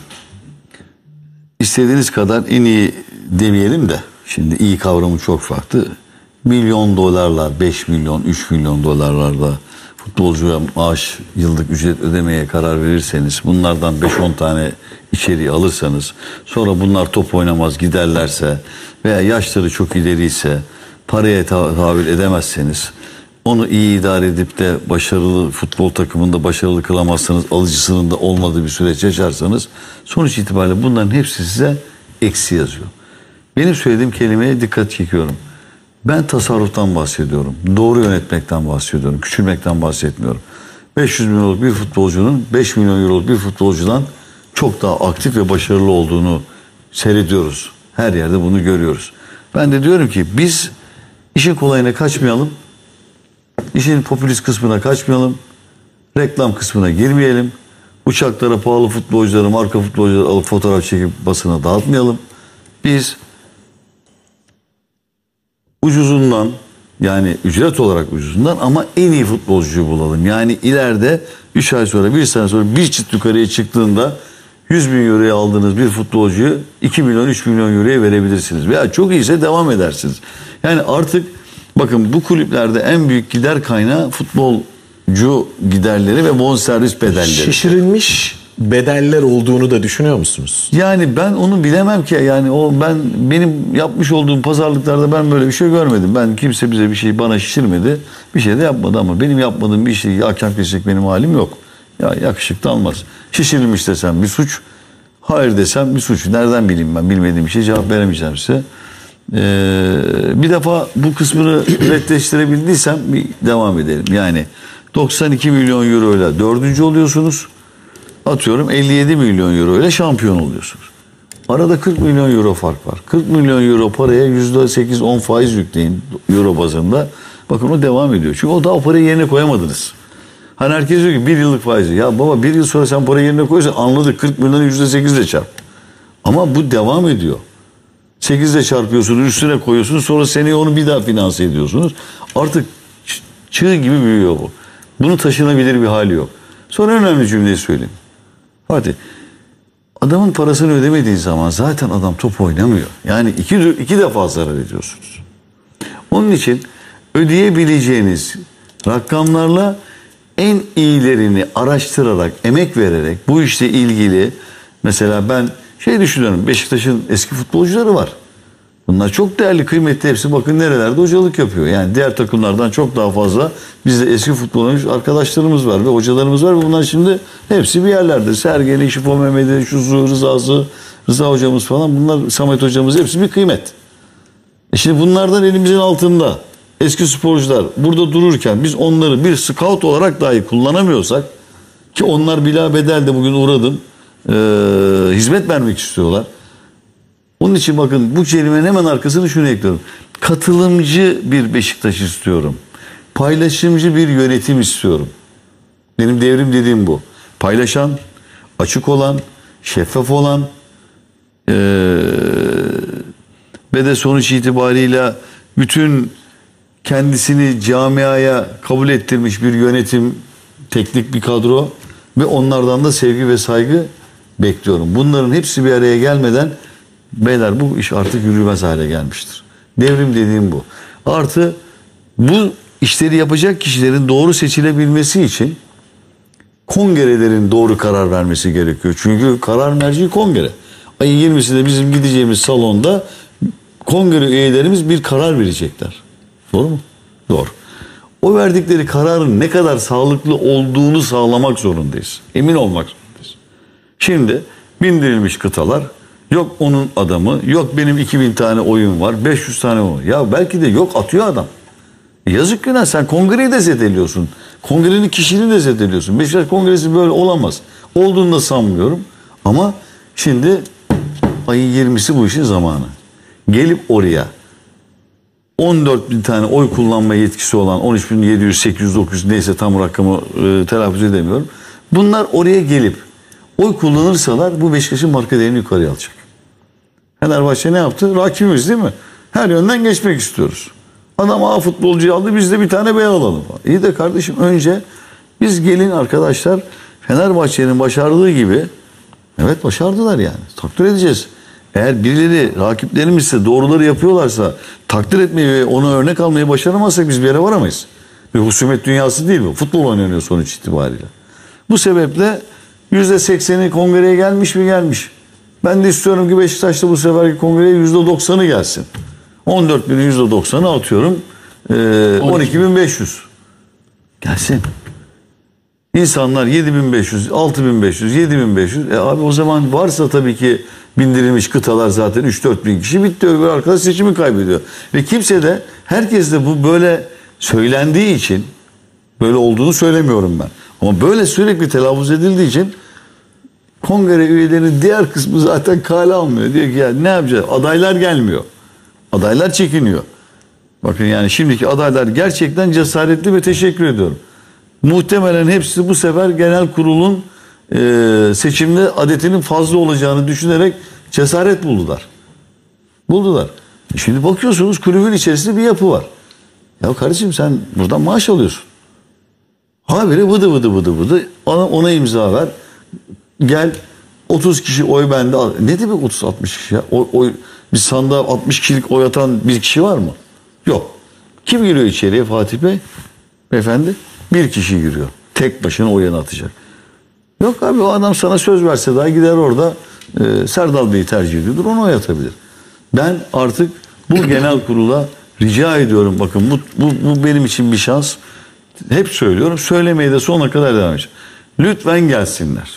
İstediğiniz kadar en iyi demeyelim de, şimdi iyi kavramı çok farklı. Milyon dolarlar, beş milyon, üç milyon dolarlarla futbolcuya maaş, yıllık ücret ödemeye karar verirseniz, bunlardan beş on tane içeriye alırsanız, sonra bunlar top oynamaz giderlerse veya yaşları çok ileriyse, paraya ta- tahammül edemezseniz, onu iyi idare edip de başarılı futbol takımında başarılı kılamazsanız, alıcısının da olmadığı bir süreç yaşarsanız, sonuç itibariyle bunların hepsi size eksi yazıyor. Benim söylediğim kelimeye dikkat çekiyorum. Ben tasarruftan bahsediyorum. Doğru yönetmekten bahsediyorum. Küçülmekten bahsetmiyorum. beş yüz milyon euroluk bir futbolcunun beş milyon euroluk bir futbolcudan çok daha aktif ve başarılı olduğunu seyrediyoruz. Her yerde bunu görüyoruz. Ben de diyorum ki biz işin kolayına kaçmayalım. İşin popülist kısmına kaçmayalım. Reklam kısmına girmeyelim. Uçaklara pahalı futbolcuları, marka futbolcuları alıp fotoğraf çekip basına dağıtmayalım. Biz ucuzundan, yani ücret olarak ucuzundan ama en iyi futbolcuyu bulalım. Yani ileride üç ay sonra, bir sene sonra bir çıt yukarıya çıktığında yüz bin euroya aldığınız bir futbolcuyu iki milyon, üç milyon euroya verebilirsiniz. Veya çok iyiyse devam edersiniz. Yani artık bakın, bu kulüplerde en büyük gider kaynağı futbolcu giderleri ve bonservis bedelleri. Şişirilmiş bedeller olduğunu da düşünüyor musunuz? Yani ben onu bilemem ki. Yani o ben benim yapmış olduğum pazarlıklarda ben böyle bir şey görmedim. Ben, kimse bize bir şey bana şişirmedi. Bir şey de yapmadı ama benim yapmadığım bir şeyi hakem kesecek benim halim yok. Ya yakışıklı almaz. Şişirilmiş desem bir suç. Hayır desem bir suç. Nereden bileyim ben? Bilmediğim bir şey cevap veremeyeceğim size. Ee, bir defa bu kısmını netleştirebildiysem bir devam edelim. Yani doksan iki milyon euro ile dördüncü oluyorsunuz. atıyorum elli yedi milyon euro ile şampiyon oluyorsunuz. Arada kırk milyon euro fark var. kırk milyon euro paraya yüzde sekiz on faiz yükleyin euro bazında. Bakın o devam ediyor. Çünkü o da o parayı yerine koyamadınız. Hani herkes diyor ki bir yıllık faizi. Ya baba bir yıl sonra sen parayı yerine koyarsan anladık kırk milyonu yüzde sekizle çarp. Ama bu devam ediyor. sekizle çarpıyorsunuz, üstüne koyuyorsunuz. Sonra seneye onu bir daha finanse ediyorsunuz. Artık çığ gibi büyüyor bu. Bunun taşınabilir bir hali yok. Sonra önemli cümleyi söyleyeyim. Fatih, adamın parasını ödemediğin zaman zaten adam top oynamıyor. Yani iki, iki defa zarar ediyorsunuz. Onun için ödeyebileceğiniz rakamlarla en iyilerini araştırarak, emek vererek bu işle ilgili mesela ben şey düşünüyorum. Beşiktaş'ın eski futbolcuları var. Bunlar çok değerli, kıymetli hepsi. Bakın nerelerde hocalık yapıyor. Yani diğer takımlardan çok daha fazla bizde eski futbolcu arkadaşlarımız var ve hocalarımız var. Ve bunlar şimdi hepsi bir yerlerde. Sergen'i, Şifo Mehmet'i, Şuzu, Rıza'sı, Rıza hocamız falan. Bunlar Samet hocamız hepsi bir kıymet. E şimdi bunlardan elimizin altında eski sporcular burada dururken biz onları bir scout olarak dahi kullanamıyorsak ki onlar bilabedel bugün uğradım. Ee, hizmet vermek istiyorlar. Onun için bakın bu kelimenin hemen arkasını şunu ekliyorum. Katılımcı bir Beşiktaş istiyorum. Paylaşımcı bir yönetim istiyorum. Benim devrim dediğim bu. Paylaşan, açık olan, şeffaf olan ee, ve de sonuç itibariyle bütün kendisini camiaya kabul ettirmiş bir yönetim, teknik bir kadro ve onlardan da sevgi ve saygı bekliyorum. Bunların hepsi bir araya gelmeden beyler bu iş artık yürümez hale gelmiştir. Devrim dediğim bu. Artı bu işleri yapacak kişilerin doğru seçilebilmesi için kongrelerin doğru karar vermesi gerekiyor. Çünkü karar merci kongre. Ayın yirmisinde bizim gideceğimiz salonda kongre üyelerimiz bir karar verecekler. Doğru mu? Doğru. O verdikleri kararın ne kadar sağlıklı olduğunu sağlamak zorundayız. Emin olmak zorundayız. Şimdi bindirilmiş kıtalar, yok onun adamı, yok benim iki bin tane oyun var, beş yüz tane oyun. Ya belki de yok atıyor adam. E yazık günah, sen kongreyi de zedeliyorsun. Kongrenin kişiliğini de zedeliyorsun. Beşiktaş kongresi böyle olamaz. Olduğunu da sanmıyorum. Ama şimdi ayın yirmisi bu işin zamanı. Gelip oraya on dört bin tane oy kullanma yetkisi olan on üç bin yedi yüz sekiz yüz dokuz yüz neyse tam rakamı e, telaffuz edemiyorum. Bunlar oraya gelip oy kullanırsalar bu Beşiktaş'ın marka değerini yukarıya alacak. Fenerbahçe ne yaptı? Rakibimiz değil mi? Her yönden geçmek istiyoruz. Adam A futbolcuyu aldı, biz de bir tane B alalım. İyi de kardeşim önce biz gelin arkadaşlar Fenerbahçe'nin başardığı gibi, evet başardılar yani. Takdir edeceğiz. Eğer birileri rakiplerimizse doğruları yapıyorlarsa takdir etmeyi ve onu örnek almayı başaramazsak biz bir yere varamayız. Bir husumet dünyası değil bu. Futbol oynanıyor sonuç itibariyle. Bu sebeple yüzde sekseni kongreye gelmiş mi gelmiş. Ben de istiyorum ki Beşiktaş'ta bu seferki kongreye yüzde doksanı gelsin. on dört binin yüzde doksanı atıyorum. Ee, on iki bin beş yüz. Gelsin. İnsanlar yedi bin beş yüz, altı bin beş yüz, yedi bin beş yüz. E abi o zaman varsa tabii ki bindirilmiş kıtalar zaten üç dört bin kişi bitti. Öbür arkadaş seçimi kaybediyor. Ve kimse de, herkes de bu böyle söylendiği için, böyle olduğunu söylemiyorum ben. Ama böyle sürekli telaffuz edildiği için kongre üyelerinin diğer kısmı zaten kale almıyor. Diyor ki ya ne yapacağız? Adaylar gelmiyor. Adaylar çekiniyor. Bakın yani şimdiki adaylar gerçekten cesaretli ve teşekkür ediyorum. Muhtemelen hepsi bu sefer genel kurulun e, seçimde adetinin fazla olacağını düşünerek cesaret buldular. Buldular. Şimdi bakıyorsunuz kulübün içerisinde bir yapı var. Ya kardeşim sen buradan maaş alıyorsun. Habire vıdı vıdı vıdı vıdı ona, ona imza ver. Gel otuz kişi oy bende al. Ne demek otuz altmış kişi ya? Oy, oy, bir sandığa altmış kişilik oy atan bir kişi var mı? Yok. Kim giriyor içeriye Fatih Bey? Beyefendi? Bir kişi giriyor. Tek başına oyunu atacak. Yok abi o adam sana söz verse daha gider orada e, Serdal Bey'i tercih ediyordur. Onu oy atabilir. Ben artık bu genel kurula rica ediyorum. Bakın bu, bu, bu benim için bir şans. Hep söylüyorum. Söylemeye de sonuna kadar devam edeceğim. Lütfen gelsinler.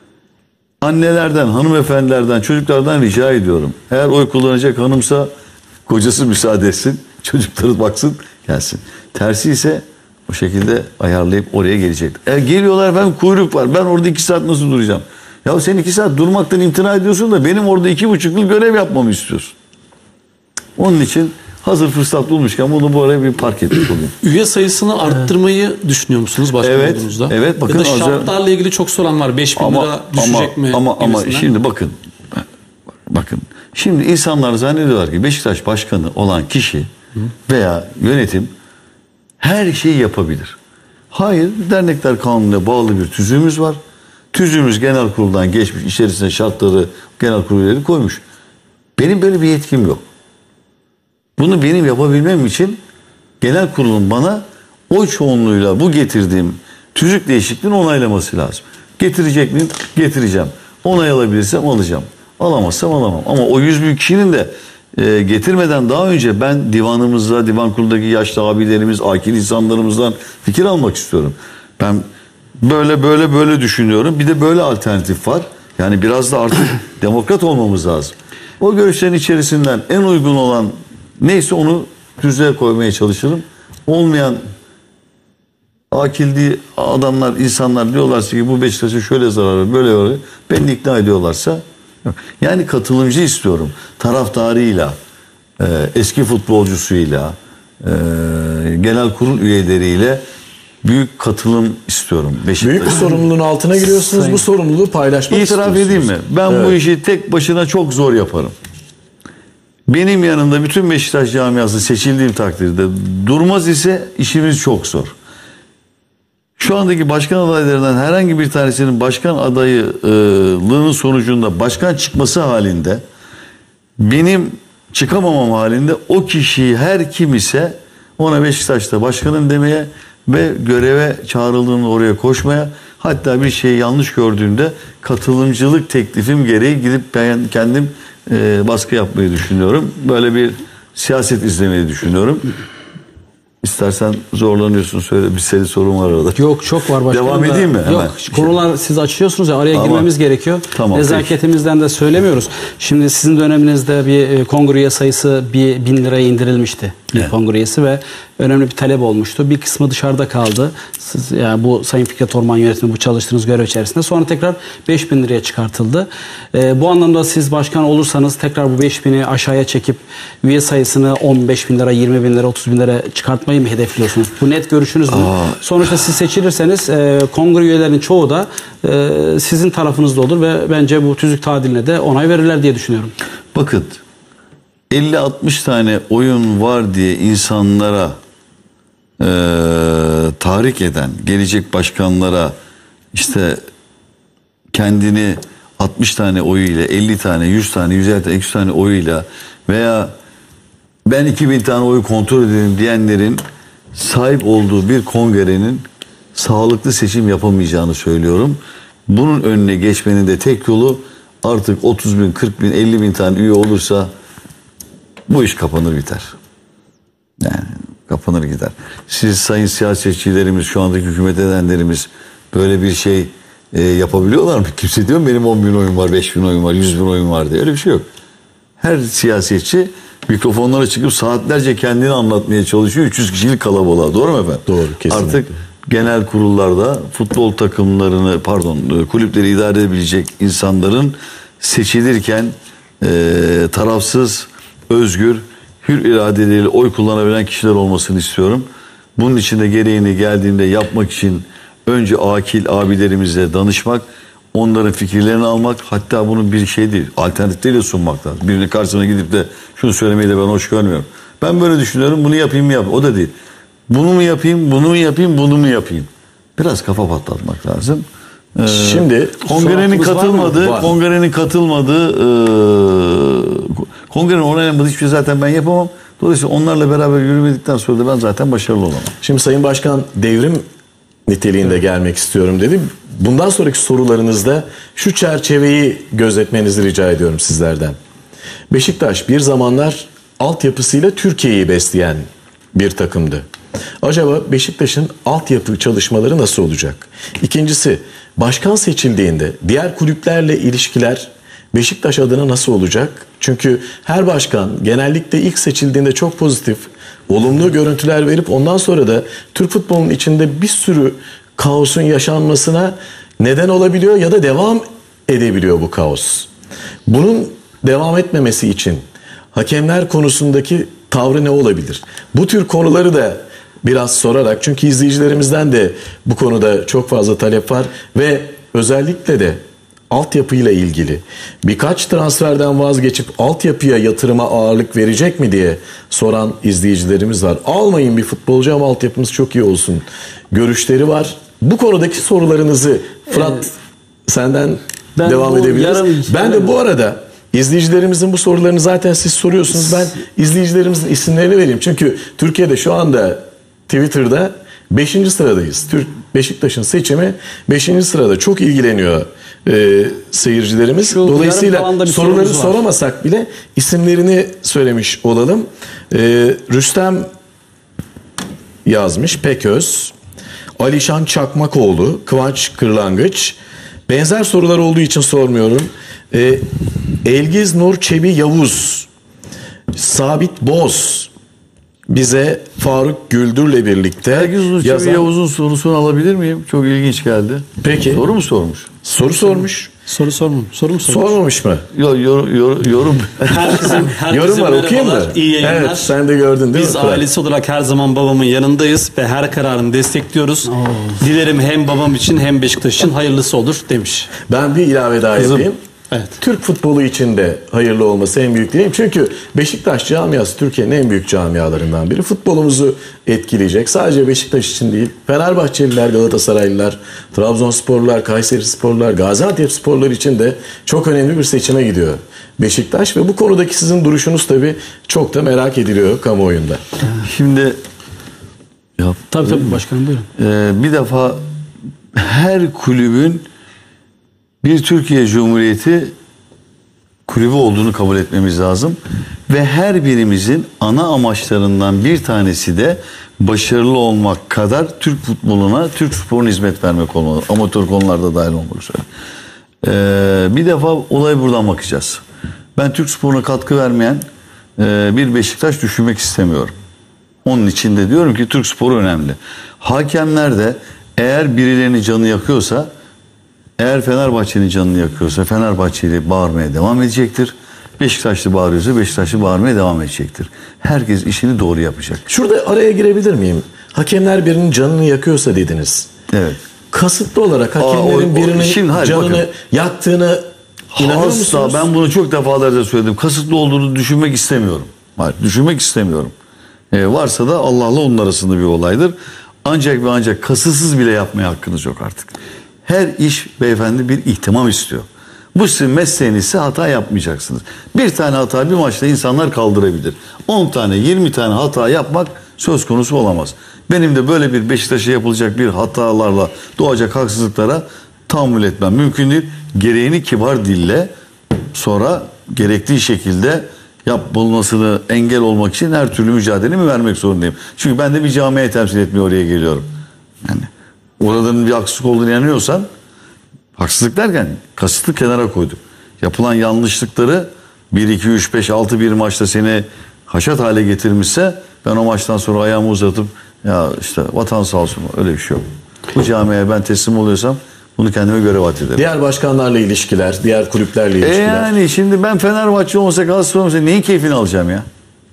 Annelerden, hanımefendilerden, çocuklardan rica ediyorum. Eğer oy kullanacak hanımsa kocası müsaade etsin. Çocukları baksın, gelsin. Tersi ise O şekilde ayarlayıp oraya gelecekler. E, geliyorlar, ben kuyruk var. Ben orada iki saat nasıl duracağım? Ya sen iki saat durmaktan imtina ediyorsun da benim orada iki buçuk yıl görev yapmamı istiyorsun. Onun için hazır fırsat bulmuşken bunu bu araya bir park etmiş olayım. Üye sayısını arttırmayı düşünüyor musunuz başkan Evet, olduğunuzda? evet, bakın ya da az- şartlarla ilgili çok soran var. beş bin Ama, lira düşecek ama, mi? ama, ama gibisinden. şimdi bakın. Bakın. Şimdi insanlar zannediyorlar ki Beşiktaş başkanı olan kişi veya yönetim her şeyi yapabilir. Hayır, dernekler kanununa bağlı bir tüzüğümüz var. Tüzüğümüz genel kuruldan geçmiş, içerisine şartları genel kurul üyeleri koymuş. Benim böyle bir yetkim yok. Bunu benim yapabilmem için genel kurulun bana oy çoğunluğuyla bu getirdiğim tüzük değişikliğini onaylaması lazım. Getirecek miyim? Getireceğim. Onay alabilirsem alacağım. Alamazsam alamam. Ama o yüz bin kişinin de e, getirmeden daha önce ben divanımızda, divan kurulundaki yaşlı abilerimiz, akil insanlarımızdan fikir almak istiyorum. Ben böyle böyle böyle düşünüyorum. Bir de böyle alternatif var. Yani biraz da artık demokrat olmamız lazım. O görüşlerin içerisinden en uygun olan neyse onu tüzüğe koymaya çalışırım. Olmayan akil değil adamlar, insanlar diyorlarsa ki bu Beşiktaş'a şöyle zararı, böyle böyle beni ikna ediyorlarsa yani katılımcı istiyorum. Taraftarıyla, e, eski futbolcusuyla, e, genel kurul üyeleriyle büyük katılım istiyorum. Beşiktaş. Büyük bir sorumluluğun altına giriyorsunuz. Sayın- Bu sorumluluğu paylaşmak İtiraf istiyorsunuz. edeyim mi? Ben Evet. bu işi tek başına çok zor yaparım. Benim yanımda bütün Beşiktaş camiası seçildiğim takdirde durmaz ise işimiz çok zor. Şu andaki başkan adaylarından herhangi bir tanesinin başkan adaylığının sonucunda başkan çıkması halinde benim çıkamamam halinde o kişiyi her kim ise ona Beşiktaş'ta başkanım demeye ve göreve çağrıldığında oraya koşmaya, hatta bir şeyi yanlış gördüğümde katılımcılık teklifim gereği gidip ben kendim e, baskı yapmayı düşünüyorum. Böyle bir siyaset izlemeyi düşünüyorum. İstersen zorlanıyorsun, söyle, bir seri sorun var orada. Yok, çok var başkanım. Devam da- edeyim mi? Hemen. Yok, konular siz açıyorsunuz ya, araya Ama- girmemiz gerekiyor. Tamam, Nezaketimizden de söylemiyoruz. Şimdi sizin döneminizde bir e, kongre üye sayısı bir bin liraya indirilmişti. Bir Evet. kongre üyesi ve önemli bir talep olmuştu. Bir kısmı dışarıda kaldı. Siz, yani bu Sayın Fikret Orman yönetimi bu çalıştığınız görev içerisinde. Sonra tekrar beş bin liraya çıkartıldı. E, bu anlamda siz başkan olursanız tekrar bu beş bini aşağıya çekip üye sayısını on beş bin lira, yirmi bin lira, otuz bin lira çıkartmayı mı hedefliyorsunuz? Bu net görüşünüz mü? Sonuçta siz seçilirseniz e, kongre üyelerinin çoğu da e, sizin tarafınızda olur ve bence bu tüzük tadiline de onay verirler diye düşünüyorum. Bakın elli altmış tane oyun var diye insanlara e, tahrik eden gelecek başkanlara işte kendini altmış tane oyuyla, elli tane, yüz tane, yüz elli tane, iki yüz tane oyuyla veya ben iki bin tane oyu kontrol edelim diyenlerin sahip olduğu bir kongrenin sağlıklı seçim yapamayacağını söylüyorum. Bunun önüne geçmenin de tek yolu artık otuz bin, kırk bin, elli bin tane üye olursa bu iş kapanır biter. Yani kapanır gider. Siz sayın siyasetçilerimiz, şu andaki hükümet edenlerimiz böyle bir şey e, yapabiliyorlar mı? Kimse diyor mu benim on bin oyum var, beş bin oyum var, yüz bin oyum var diye. Öyle bir şey yok. Her siyasetçi mikrofonlara çıkıp saatlerce kendini anlatmaya çalışıyor. üç yüz kişilik kalabalığa. Doğru mu efendim? Doğru, kesinlikle. Artık genel kurullarda futbol takımlarını, pardon kulüpleri idare edebilecek insanların seçilirken e, tarafsız, özgür, hür iradeleriyle oy kullanabilen kişiler olmasını istiyorum. Bunun için de gereğini geldiğinde yapmak için önce akil abilerimize danışmak, onların fikirlerini almak, hatta bunun bir şey değil, alternatifleriyle sunmak lazım. Birinin karşısına gidip de şunu söylemeyi de ben hoş görmüyorum. Ben böyle düşünüyorum, bunu yapayım mı yapayım? O da değil. Bunu mu yapayım, bunu mu yapayım, bunu mu yapayım? Biraz kafa patlatmak lazım. Ee, Şimdi kongrenin soru hakkımız var mı? katılmadığı, Var. kongrenin katılmadığı, e, kongrenin onaylanmadığı hiçbir şey zaten ben yapamam. Dolayısıyla onlarla beraber yürümedikten sonra da ben zaten başarılı olamam. Şimdi Sayın Başkan devrim niteliğinde gelmek istiyorum dedi. Bundan sonraki sorularınızda şu çerçeveyi gözetmenizi rica ediyorum sizlerden. Beşiktaş bir zamanlar altyapısıyla Türkiye'yi besleyen bir takımdı. Acaba Beşiktaş'ın altyapı çalışmaları nasıl olacak? İkincisi, başkan seçildiğinde diğer kulüplerle ilişkiler Beşiktaş adına nasıl olacak? Çünkü her başkan genellikle ilk seçildiğinde çok pozitif olumlu görüntüler verip ondan sonra da Türk futbolunun içinde bir sürü kaosun yaşanmasına neden olabiliyor ya da devam edebiliyor bu kaos. Bunun devam etmemesi için hakemler konusundaki tavrı ne olabilir? Bu tür konuları da biraz sorarak, çünkü izleyicilerimizden de bu konuda çok fazla talep var ve özellikle de altyapıyla ilgili birkaç transferden vazgeçip altyapıya yatırıma ağırlık verecek mi diye soran izleyicilerimiz var. Almayın bir futbolcu ama altyapımız çok iyi olsun görüşleri var. Bu konudaki sorularınızı Fırat ee, senden ben devam edebiliriz. Yarın, ben yarın. de bu arada izleyicilerimizin bu sorularını zaten siz soruyorsunuz. Ben izleyicilerimizin isimlerini vereyim. Çünkü Türkiye'de şu anda Twitter'da beşinci sıradayız. Türk Beşiktaş'ın seçimi beşinci sırada. Çok ilgileniyor e, seyircilerimiz. Şu Dolayısıyla soruları soramasak bile isimlerini söylemiş olalım. E, Rüstem yazmış. Peköz, Alişan Çakmakoğlu, Kıvanç Kırlangıç. Benzer sorular olduğu için sormuyorum. E, Elgiz Nur Çebi Yavuz, Sabit Boz, bize Faruk Güldür'le birlikte Elgiz Nur Çebi yazan... Yavuz'un sorusunu alabilir miyim? Çok ilginç geldi. Peki. Soru mu sormuş? Soru sormuş. Soru sormamış. Soru mu sormuş? Sormamış mı? Yok yor, yor, yorum. Herkesin, herkesin yorum var, okuyayım mı? İyi yayınlar. Evet, sen de gördün değil Biz mi? Biz ailesi olarak her zaman babamın yanındayız ve her kararını destekliyoruz. Oo. Dilerim hem babam için hem Beşiktaş için hayırlısı olur demiş. Ben bir ilave daha Kızım. yapayım. Evet. Türk futbolu için de hayırlı olması en büyük dileğim. Çünkü Beşiktaş camiası Türkiye'nin en büyük camialarından biri. Futbolumuzu etkileyecek. Sadece Beşiktaş için değil. Fenerbahçeliler, Galatasaraylılar, Trabzonsporlular, Kayserisporlular, Gaziantepsporlular için de çok önemli bir seçime gidiyor Beşiktaş. Ve bu konudaki sizin duruşunuz tabii çok da merak ediliyor kamuoyunda. Şimdi ya, tabii tabii başkanım buyurun. E, bir defa her kulübün bir Türkiye Cumhuriyeti kulübü olduğunu kabul etmemiz lazım. Ve her birimizin ana amaçlarından bir tanesi de başarılı olmak kadar Türk futboluna, Türk sporuna hizmet vermek olmalı. Amatör konularda dahil olmak üzere. Ee, bir defa olaya buradan bakacağız. Ben Türk sporuna katkı vermeyen e, bir Beşiktaş düşünmek istemiyorum. Onun için de diyorum ki Türk sporu önemli. Hakemler de eğer birilerinin canı yakıyorsa, eğer Fenerbahçe'nin canını yakıyorsa Fenerbahçeli bağırmaya devam edecektir. Beşiktaşlı bağırıyorsa Beşiktaşlı bağırmaya devam edecektir. Herkes işini doğru yapacak. Şurada araya girebilir miyim? Hakemler birinin canını yakıyorsa dediniz. Evet. Kasıtlı olarak hakemlerin Aa, o, o, birinin şimdi, hayır, canını bakın. yaktığını inanıyor musunuz? Asla, ben bunu çok defalarca söyledim. Kasıtlı olduğunu düşünmek istemiyorum. Hayır, düşünmek istemiyorum. Ee, varsa da Allah'la onun arasında bir olaydır. Ancak ve ancak kasıtsız bile yapmaya hakkınız yok artık. Her iş beyefendi bir ihtimam istiyor. Bu sizin mesleğinizse hata yapmayacaksınız. Bir tane hata bir maçta insanlar kaldırabilir. on tane yirmi tane hata yapmak söz konusu olamaz. Benim de böyle bir Beşiktaş'a yapılacak bir hatalarla doğacak haksızlıklara tahammül etmem mümkün değil. Gereğini kibar dille sonra gerektiği şekilde yapılmasını engel olmak için her türlü mücadelemi vermek zorundayım. Çünkü ben de bir camiayı temsil etmeye oraya geliyorum. Yani oradan bir haksızlık olduğunu inanıyorsan, haksızlık derken kasıtlı kenara koyduk. Yapılan yanlışlıkları bir, iki, üç, beş, altı bir maçta seni haşat hale getirmişse ben o maçtan sonra ayağımı uzatıp ya işte vatan sağ olsun öyle bir şey yok. Bu camiye ben teslim oluyorsam bunu kendime görev addederim. Diğer başkanlarla ilişkiler, diğer kulüplerle ilişkiler. E yani şimdi ben Fenerbahçe olsa Galatasaray olsa neyin keyfini alacağım ya?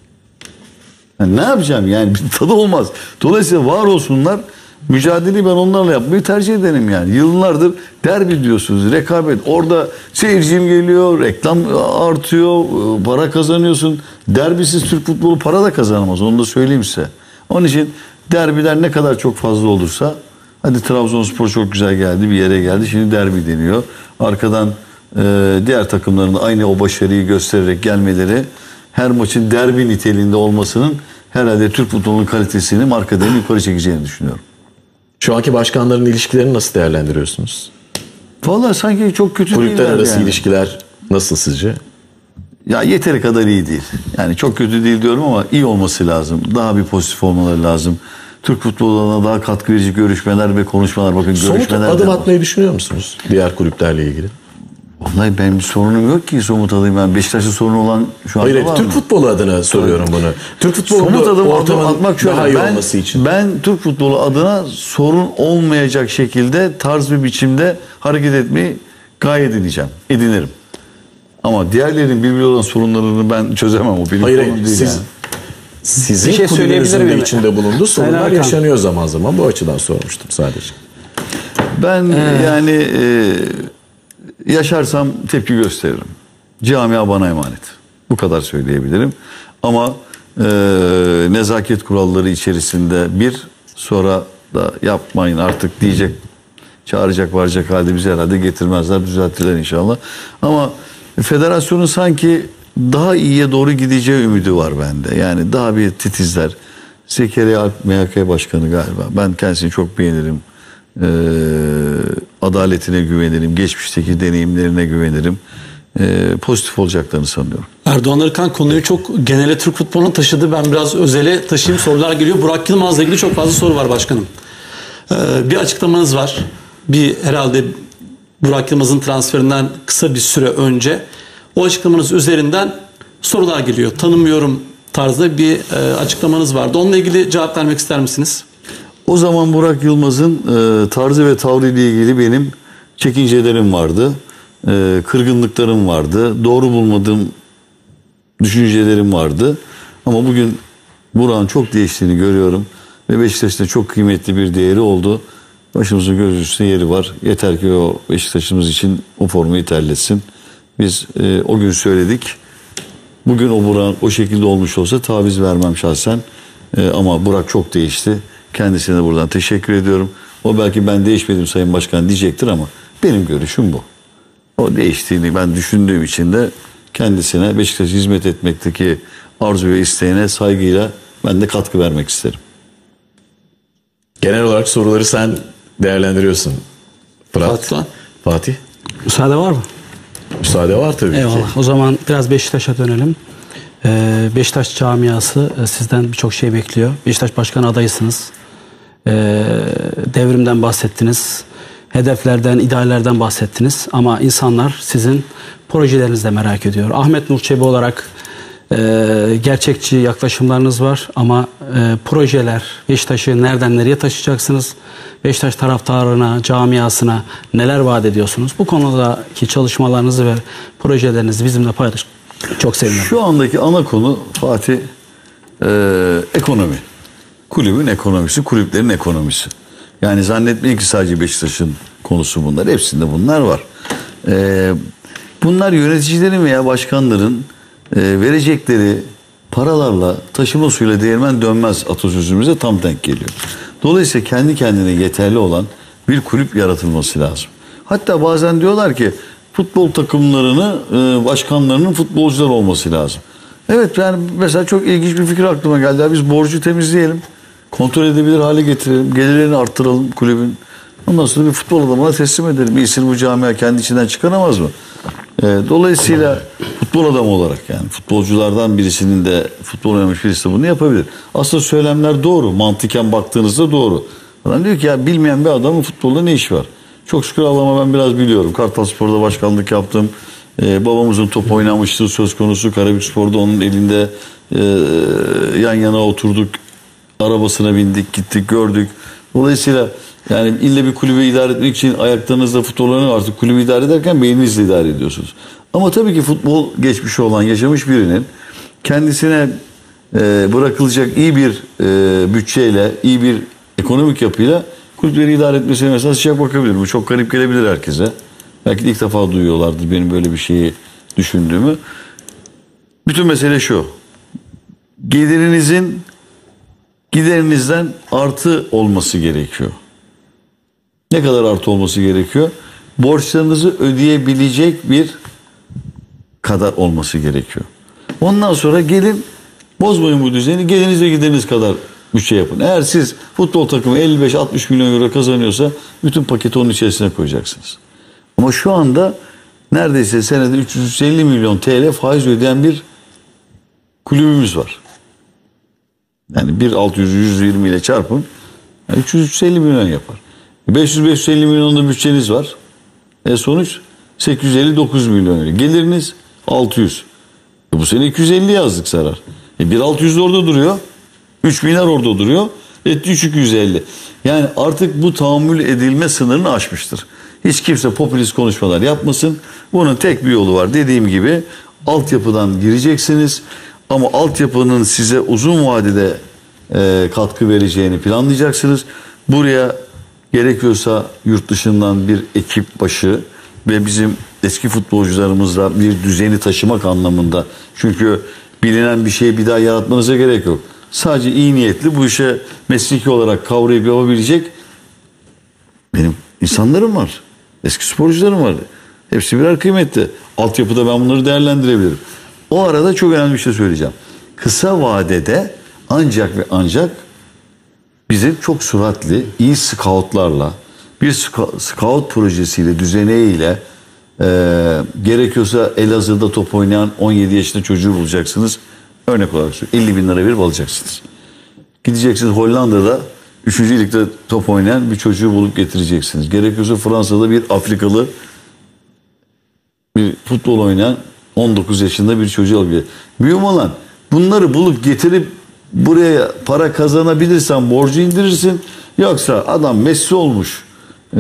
Yani ne yapacağım yani bir tadı olmaz. Dolayısıyla var olsunlar. Mücadeleyi ben onlarla yapmayı tercih ederim yani. Yıllardır derbi diyorsunuz, rekabet. Orada seyircim geliyor, reklam artıyor, para kazanıyorsun. Derbisiz Türk futbolu para da kazanamaz, onu da söyleyeyim size. Onun için derbiler ne kadar çok fazla olursa, hadi Trabzonspor çok güzel geldi, bir yere geldi, şimdi derbi deniyor. Arkadan e, diğer takımların da aynı o başarıyı göstererek gelmeleri, her maçın derbi niteliğinde olmasının herhalde Türk futbolunun kalitesini, marka değerini yukarı çekeceğini düşünüyorum. Şu anki başkanların ilişkilerini nasıl değerlendiriyorsunuz? Vallahi sanki çok kötü değil. Kulüpler arası yani. ilişkiler nasıl sizce? Ya yeteri kadar iyi değil. Yani çok kötü değil diyorum ama iyi olması lazım. Daha bir pozitif olmaları lazım. Türk futboluna daha katkı verici görüşmeler ve konuşmalar. Bakın Somut görüşmeler adım de atmayı düşünüyor musunuz diğer kulüplerle ilgili? Vallahi benim bir sorunum yok ki somut alayım. Ben Beşiktaş'ta sorun olan şu anda Hayır, var Türk mı? futbolu adına soruyorum bunu. Türk futbolu Somut adım ortamın atmak şöyle. daha iyi Ben, olması için. ben Türk futbolu adına sorun olmayacak şekilde tarz bir biçimde hareket etmeyi gayet edeceğim. Edinirim. Ama diğerlerinin birbiri olan sorunlarını ben çözemem. O benim Hayır, konum hayır, değil siz yani. sizin Bir şey kulübünüzün söyleyebilir de miyim? içinde bulunduğu Sayın sorunlar Erkan. yaşanıyor zaman zaman. Bu açıdan sormuştum sadece. Ben yani e, yaşarsam tepki gösteririm. Camia bana emanet. Bu kadar söyleyebilirim. Ama e, nezaket kuralları içerisinde bir, sonra da yapmayın artık diyecek, çağıracak varacak halde bizi herhalde getirmezler, düzeltirler inşallah. Ama federasyonun sanki daha iyiye doğru gideceği ümidi var bende. Yani daha bir titizler. Zekeriya Alp M H K Başkanı galiba. Ben kendisini çok beğenirim. Ee, adaletine güvenirim. Geçmişteki deneyimlerine güvenirim. Ee, pozitif olacaklarını sanıyorum. Erdoğan Arıkan konuyu çok genele Türk futboluna taşıdı. Ben biraz özele taşıyayım, sorular geliyor. Burak Yılmaz'la ilgili çok fazla soru var başkanım. Ee, bir açıklamanız var. Bir herhalde Burak Yılmaz'ın transferinden kısa bir süre önce o açıklamanız üzerinden sorular geliyor. Tanımıyorum tarzda bir e, açıklamanız vardı. Onunla ilgili cevap vermek ister misiniz? O zaman Burak Yılmaz'ın e, tarzı ve tavrı ile ilgili benim çekincelerim vardı. E, kırgınlıklarım vardı. Doğru bulmadığım düşüncelerim vardı. Ama bugün Burak'ın çok değiştiğini görüyorum. Ve Beşiktaş'ta çok kıymetli bir değeri oldu. Başımızın göz üstünde yeri var. Yeter ki o Beşiktaş'ımız için o formayı terletsin. Biz e, o gün söyledik. Bugün o Burak o şekilde olmuş olsa taviz vermem şahsen. E, ama Burak çok değişti. Kendisine buradan teşekkür ediyorum. O belki ben değişmedim Sayın Başkan diyecektir ama benim görüşüm bu. O değiştiğini ben düşündüğüm için de kendisine Beşiktaş'a hizmet etmekteki arzu ve isteğine saygıyla ben de katkı vermek isterim. Genel olarak soruları sen değerlendiriyorsun. Fırat, Fatih Doğan. Fatih. Müsaade var mı? Müsaade var tabii ki. Eyvallah. O zaman biraz Beşiktaş'a dönelim. Ee, Beşiktaş camiası e, sizden birçok şey bekliyor. Beşiktaş Başkan adayısınız. Ee, devrimden bahsettiniz. Hedeflerden, ideallerden bahsettiniz. Ama insanlar sizin projelerinizi de merak ediyor. Ahmet Nur Çebi olarak e, gerçekçi yaklaşımlarınız var. Ama e, projeler, Beşiktaş'ı nereden nereye taşıyacaksınız? Beşiktaş taraftarına, camiasına neler vaat ediyorsunuz? Bu konudaki çalışmalarınızı ve projelerinizi bizimle paylaşın. Çok sevinirim. Şu andaki ana konu Fatih e, ekonomi. Kulübün ekonomisi, kulüplerin ekonomisi. Yani zannetmeyin ki sadece Beşiktaş'ın konusu bunlar. Hepsinde bunlar var. E, bunlar yöneticilerin veya başkanların e, verecekleri paralarla taşıma suyla değirmen dönmez atasözümüze tam denk geliyor. Dolayısıyla kendi kendine yeterli olan bir kulüp yaratılması lazım. Hatta bazen diyorlar ki futbol takımlarını, başkanlarının futbolcular olması lazım. Evet, yani mesela çok ilginç bir fikir aklıma geldi. Ya biz borcu temizleyelim, kontrol edebilir hale getirelim, gelirlerini arttıralım kulübün. Ondan sonra bir futbol adamına teslim edelim. İyisini bu camia kendi içinden çıkaramaz mı? Dolayısıyla futbol adamı olarak, yani futbolculardan birisinin de, futbol oynamış birisi de bunu yapabilir. Aslında söylemler doğru. Mantıken baktığınızda doğru. Adam diyor ki ya bilmeyen bir adamın futbolda ne işi var? Çok şükür Allah'ıma ben biraz biliyorum. Kartalspor'da başkanlık yaptım. Ee, babamızın top oynamıştığı söz konusu. Karabükspor'da onun elinde e, yan yana oturduk. Arabasına bindik, gittik, gördük. Dolayısıyla yani ille bir kulübü idare etmek için ayaklarınızla futbol oynuyor. Artık kulübü idare ederken beyninizle idare ediyorsunuz. Ama tabii ki futbol geçmişi olan, yaşamış birinin kendisine e, bırakılacak iyi bir e, bütçeyle, iyi bir ekonomik yapıyla kulüpleri idare etmesine mesela sıcak bakabilir. Bu çok garip gelebilir herkese. Belki de ilk defa duyuyorlardır benim böyle bir şeyi düşündüğümü. Bütün mesele şu. Gelirinizin giderinizden artı olması gerekiyor. Ne kadar artı olması gerekiyor? Borçlarınızı ödeyebilecek bir kadar olması gerekiyor. Ondan sonra gelin, bozmayın bu düzeni, geliniz ve gideriniz kadar bütçe yapın. Eğer siz futbol takımı elli beş altmış milyon euro kazanıyorsa bütün paketi onun içerisine koyacaksınız. Ama şu anda neredeyse senede üç yüz elli milyon T L faiz ödeyen bir kulübümüz var. Yani bir altı yüz yüz yirmi ile çarpın, üç yüz elli milyon yapar. beş yüz beş yüz elli milyonda bütçeniz var. E sonuç sekiz yüz elli dokuz milyon euro. Geliriniz altı yüz. E bu sene iki yüz elli yazdık zarar. E bir altı yüz orada duruyor. üç milyar orada duruyor. Etti üç iki yüz elli. Yani artık bu tahammül edilme sınırını aşmıştır. Hiç kimse popülist konuşmalar yapmasın. Bunun tek bir yolu var. Dediğim gibi altyapıdan gireceksiniz. Ama altyapının size uzun vadede e, katkı vereceğini planlayacaksınız. Buraya gerekiyorsa yurt dışından bir ekip başı ve bizim eski futbolcularımızla bir düzeni taşımak anlamında. Çünkü bilinen bir şeyi bir daha yaratmanıza gerek yok. Sadece iyi niyetli bu işe mesleki olarak kavrayıp yapabilecek benim insanlarım var. Eski sporcularım var. Hepsi birer kıymetli. Altyapıda ben bunları değerlendirebilirim. O arada çok önemli bir şey söyleyeceğim. Kısa vadede ancak ve ancak bizim çok süratli, iyi scoutlarla, bir scout projesiyle, düzeneğiyle e, gerekiyorsa Elazığ'da top oynayan on yedi yaşında çocuğu bulacaksınız. Örnek olarak söylüyorum. elli bin lira verip alacaksınız. Gideceksiniz Hollanda'da üçüncü ligde top oynayan bir çocuğu bulup getireceksiniz. Gerekiyorsa Fransa'da bir Afrikalı bir futbol oynayan on dokuz yaşında bir çocuğu alıp getireceksiniz. Mühim olan bunları bulup getirip buraya para kazanabilirsen borcu indirirsin. Yoksa adam Messi olmuş. Ee,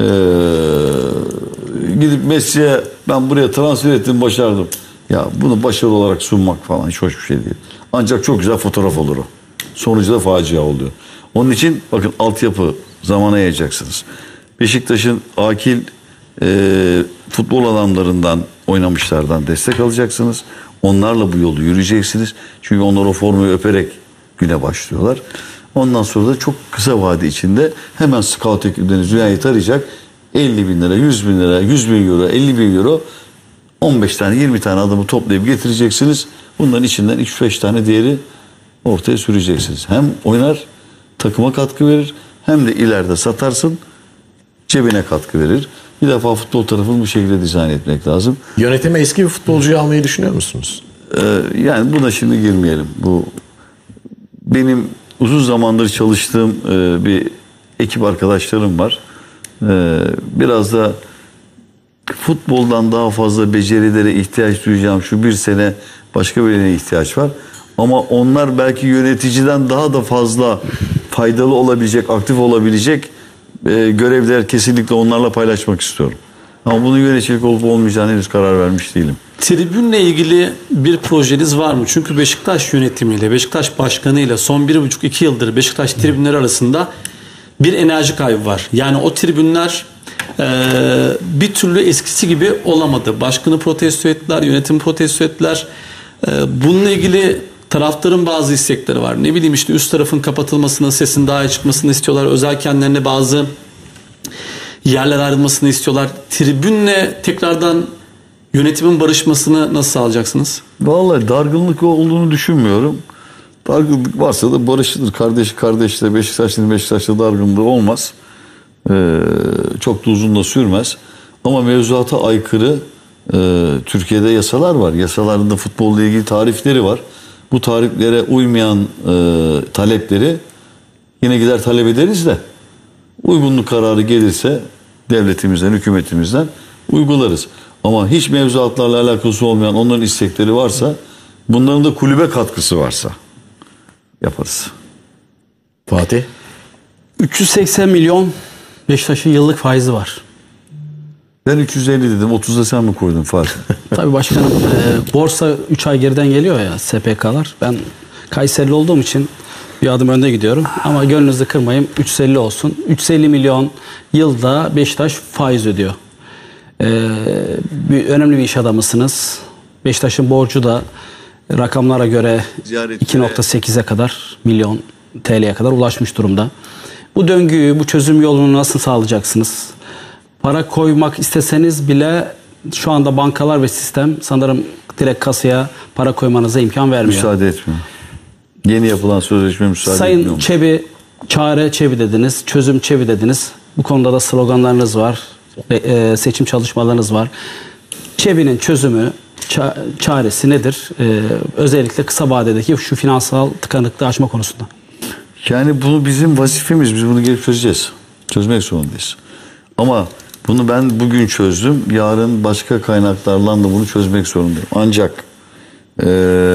gidip Messi'ye ben buraya transfer ettim, başardım. Ya bunu başarı olarak sunmak falan hiç hoş bir şey değil. Ancak çok güzel fotoğraf olur o. Sonucu da facia oluyor. Onun için bakın altyapı zamana yayacaksınız. Beşiktaş'ın akil e, futbol adamlarından, oynamışlardan destek alacaksınız. Onlarla bu yolu yürüyeceksiniz. Çünkü onlar o formayı öperek güne başlıyorlar. Ondan sonra da çok kısa vade içinde hemen scout ekipleriniz dünyayı tarayacak. elli bin lira, yüz bin lira, yüz bin euro, elli bin euro on beş tane, yirmi tane adamı toplayıp getireceksiniz. Bunların içinden üç beş tane değeri ortaya süreceksiniz. Hem oynar, takıma katkı verir, hem de ileride satarsın, cebine katkı verir. Bir defa futbol tarafını bu şekilde dizayn etmek lazım. Yönetime eski bir futbolcuyu almayı düşünüyor musunuz? Ee, yani buna şimdi girmeyelim. Bu benim uzun zamandır çalıştığım e, bir ekip arkadaşlarım var. E, biraz da futboldan daha fazla becerilere ihtiyaç duyacağım. Şu bir sene başka birine ihtiyaç var. Ama onlar belki yöneticiden daha da fazla faydalı olabilecek, aktif olabilecek e, görevler kesinlikle onlarla paylaşmak istiyorum. Ama bunun yöneticilik olup olmayacağına henüz karar vermiş değilim. Tribünle ilgili bir projeniz var mı? Çünkü Beşiktaş yönetimiyle, Beşiktaş başkanıyla son bir buçuk iki yıldır Beşiktaş tribünleri arasında bir enerji kaybı var. Yani o tribünler e, bir türlü eskisi gibi olamadı. Başkanı protesto ettiler, yönetimi protesto ettiler. E, bununla ilgili taraftarın bazı istekleri var. Ne bileyim işte üst tarafın kapatılmasını, sesin daha iyi çıkmasını istiyorlar. Özel kendilerine bazı yerler ayrılmasını istiyorlar. Tribünle tekrardan yönetimin barışmasını nasıl sağlayacaksınız? Vallahi dargınlık olduğunu düşünmüyorum. Dargınlık varsa da barışılır. Kardeş kardeşle, Beşiktaş'ın Beşiktaş'la dargınlığı olmaz. Ee, çok da uzun da sürmez. Ama mevzuata aykırı e, Türkiye'de yasalar var. Yasalarında futbolla ilgili tarifleri var. Bu tariflere uymayan e, talepleri yine gider talep ederiz de uygunluk kararı gelirse devletimizden, hükümetimizden uygularız. Ama hiç mevzuatlarla alakası olmayan onların istekleri varsa, bunların da kulübe katkısı varsa yaparız. Fatih? üç yüz seksen milyon Beşiktaş'ın yıllık faizi var. Ben üç yüz elli dedim. otuzda sen mi koydun Fatih? Tabii başkanım e, borsa üç ay geriden geliyor ya S P K'lar. Ben Kayserili olduğum için bir adım önde gidiyorum. Ama gönlünüzü kırmayın, üç yüz elli olsun. üç yüz elli milyon yılda Beşiktaş faiz ödüyor. Ee, bir, önemli bir iş adamısınız. Beşiktaş'ın borcu da rakamlara göre iki nokta sekize kadar milyon T L'ye kadar ulaşmış durumda. Bu döngüyü, bu çözüm yolunu nasıl sağlayacaksınız? Para koymak isteseniz bile şu anda bankalar ve sistem sanırım direkt kasaya para koymanıza imkan vermiyor. Müsaade etmiyor. Yeni yapılan sözleşme müsaade Sayın etmiyor. Sayın Çebi, çare Çebi dediniz, çözüm Çebi dediniz. Bu konuda da sloganlarınız var, e, seçim çalışmalarınız var. Çebi'nin çözümü, ça- çaresi nedir? E, özellikle kısa vadedeki şu finansal tıkanıklığı aşma konusunda. Yani bunu bizim vazifemiz. Biz bunu gelip çözeceğiz. Çözmek zorundayız. Ama Bunu ben bugün çözdüm. Yarın başka kaynaklarla da bunu çözmek zorundayım. Ancak ee,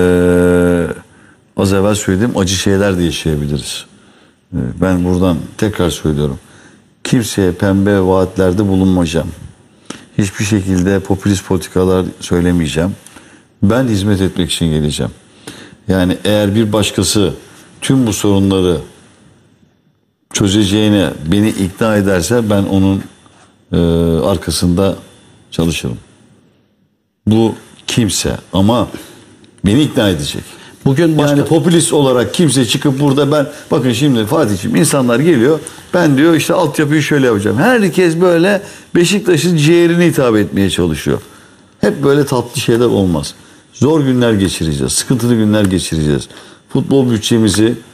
az evvel söylediğim acı şeyler de yaşayabiliriz. Ee, ben buradan tekrar söylüyorum. Kimseye pembe vaatlerde bulunmayacağım. Hiçbir şekilde popülist politikalar söylemeyeceğim. Ben hizmet etmek için geleceğim. Yani eğer bir başkası tüm bu sorunları çözeceğine beni ikna ederse ben onun e, arkasında çalışırım. Bu kimse ama beni ikna edecek. Bugün başka... Yani popülist olarak kimse çıkıp burada ben bakın şimdi Fatih'ciğim insanlar geliyor ben diyor işte altyapıyı şöyle yapacağım. Herkes böyle Beşiktaş'ın ciğerini hitap etmeye çalışıyor. Hep böyle tatlı şeyler olmaz. Zor günler geçireceğiz. Sıkıntılı günler geçireceğiz. Futbol bütçemizi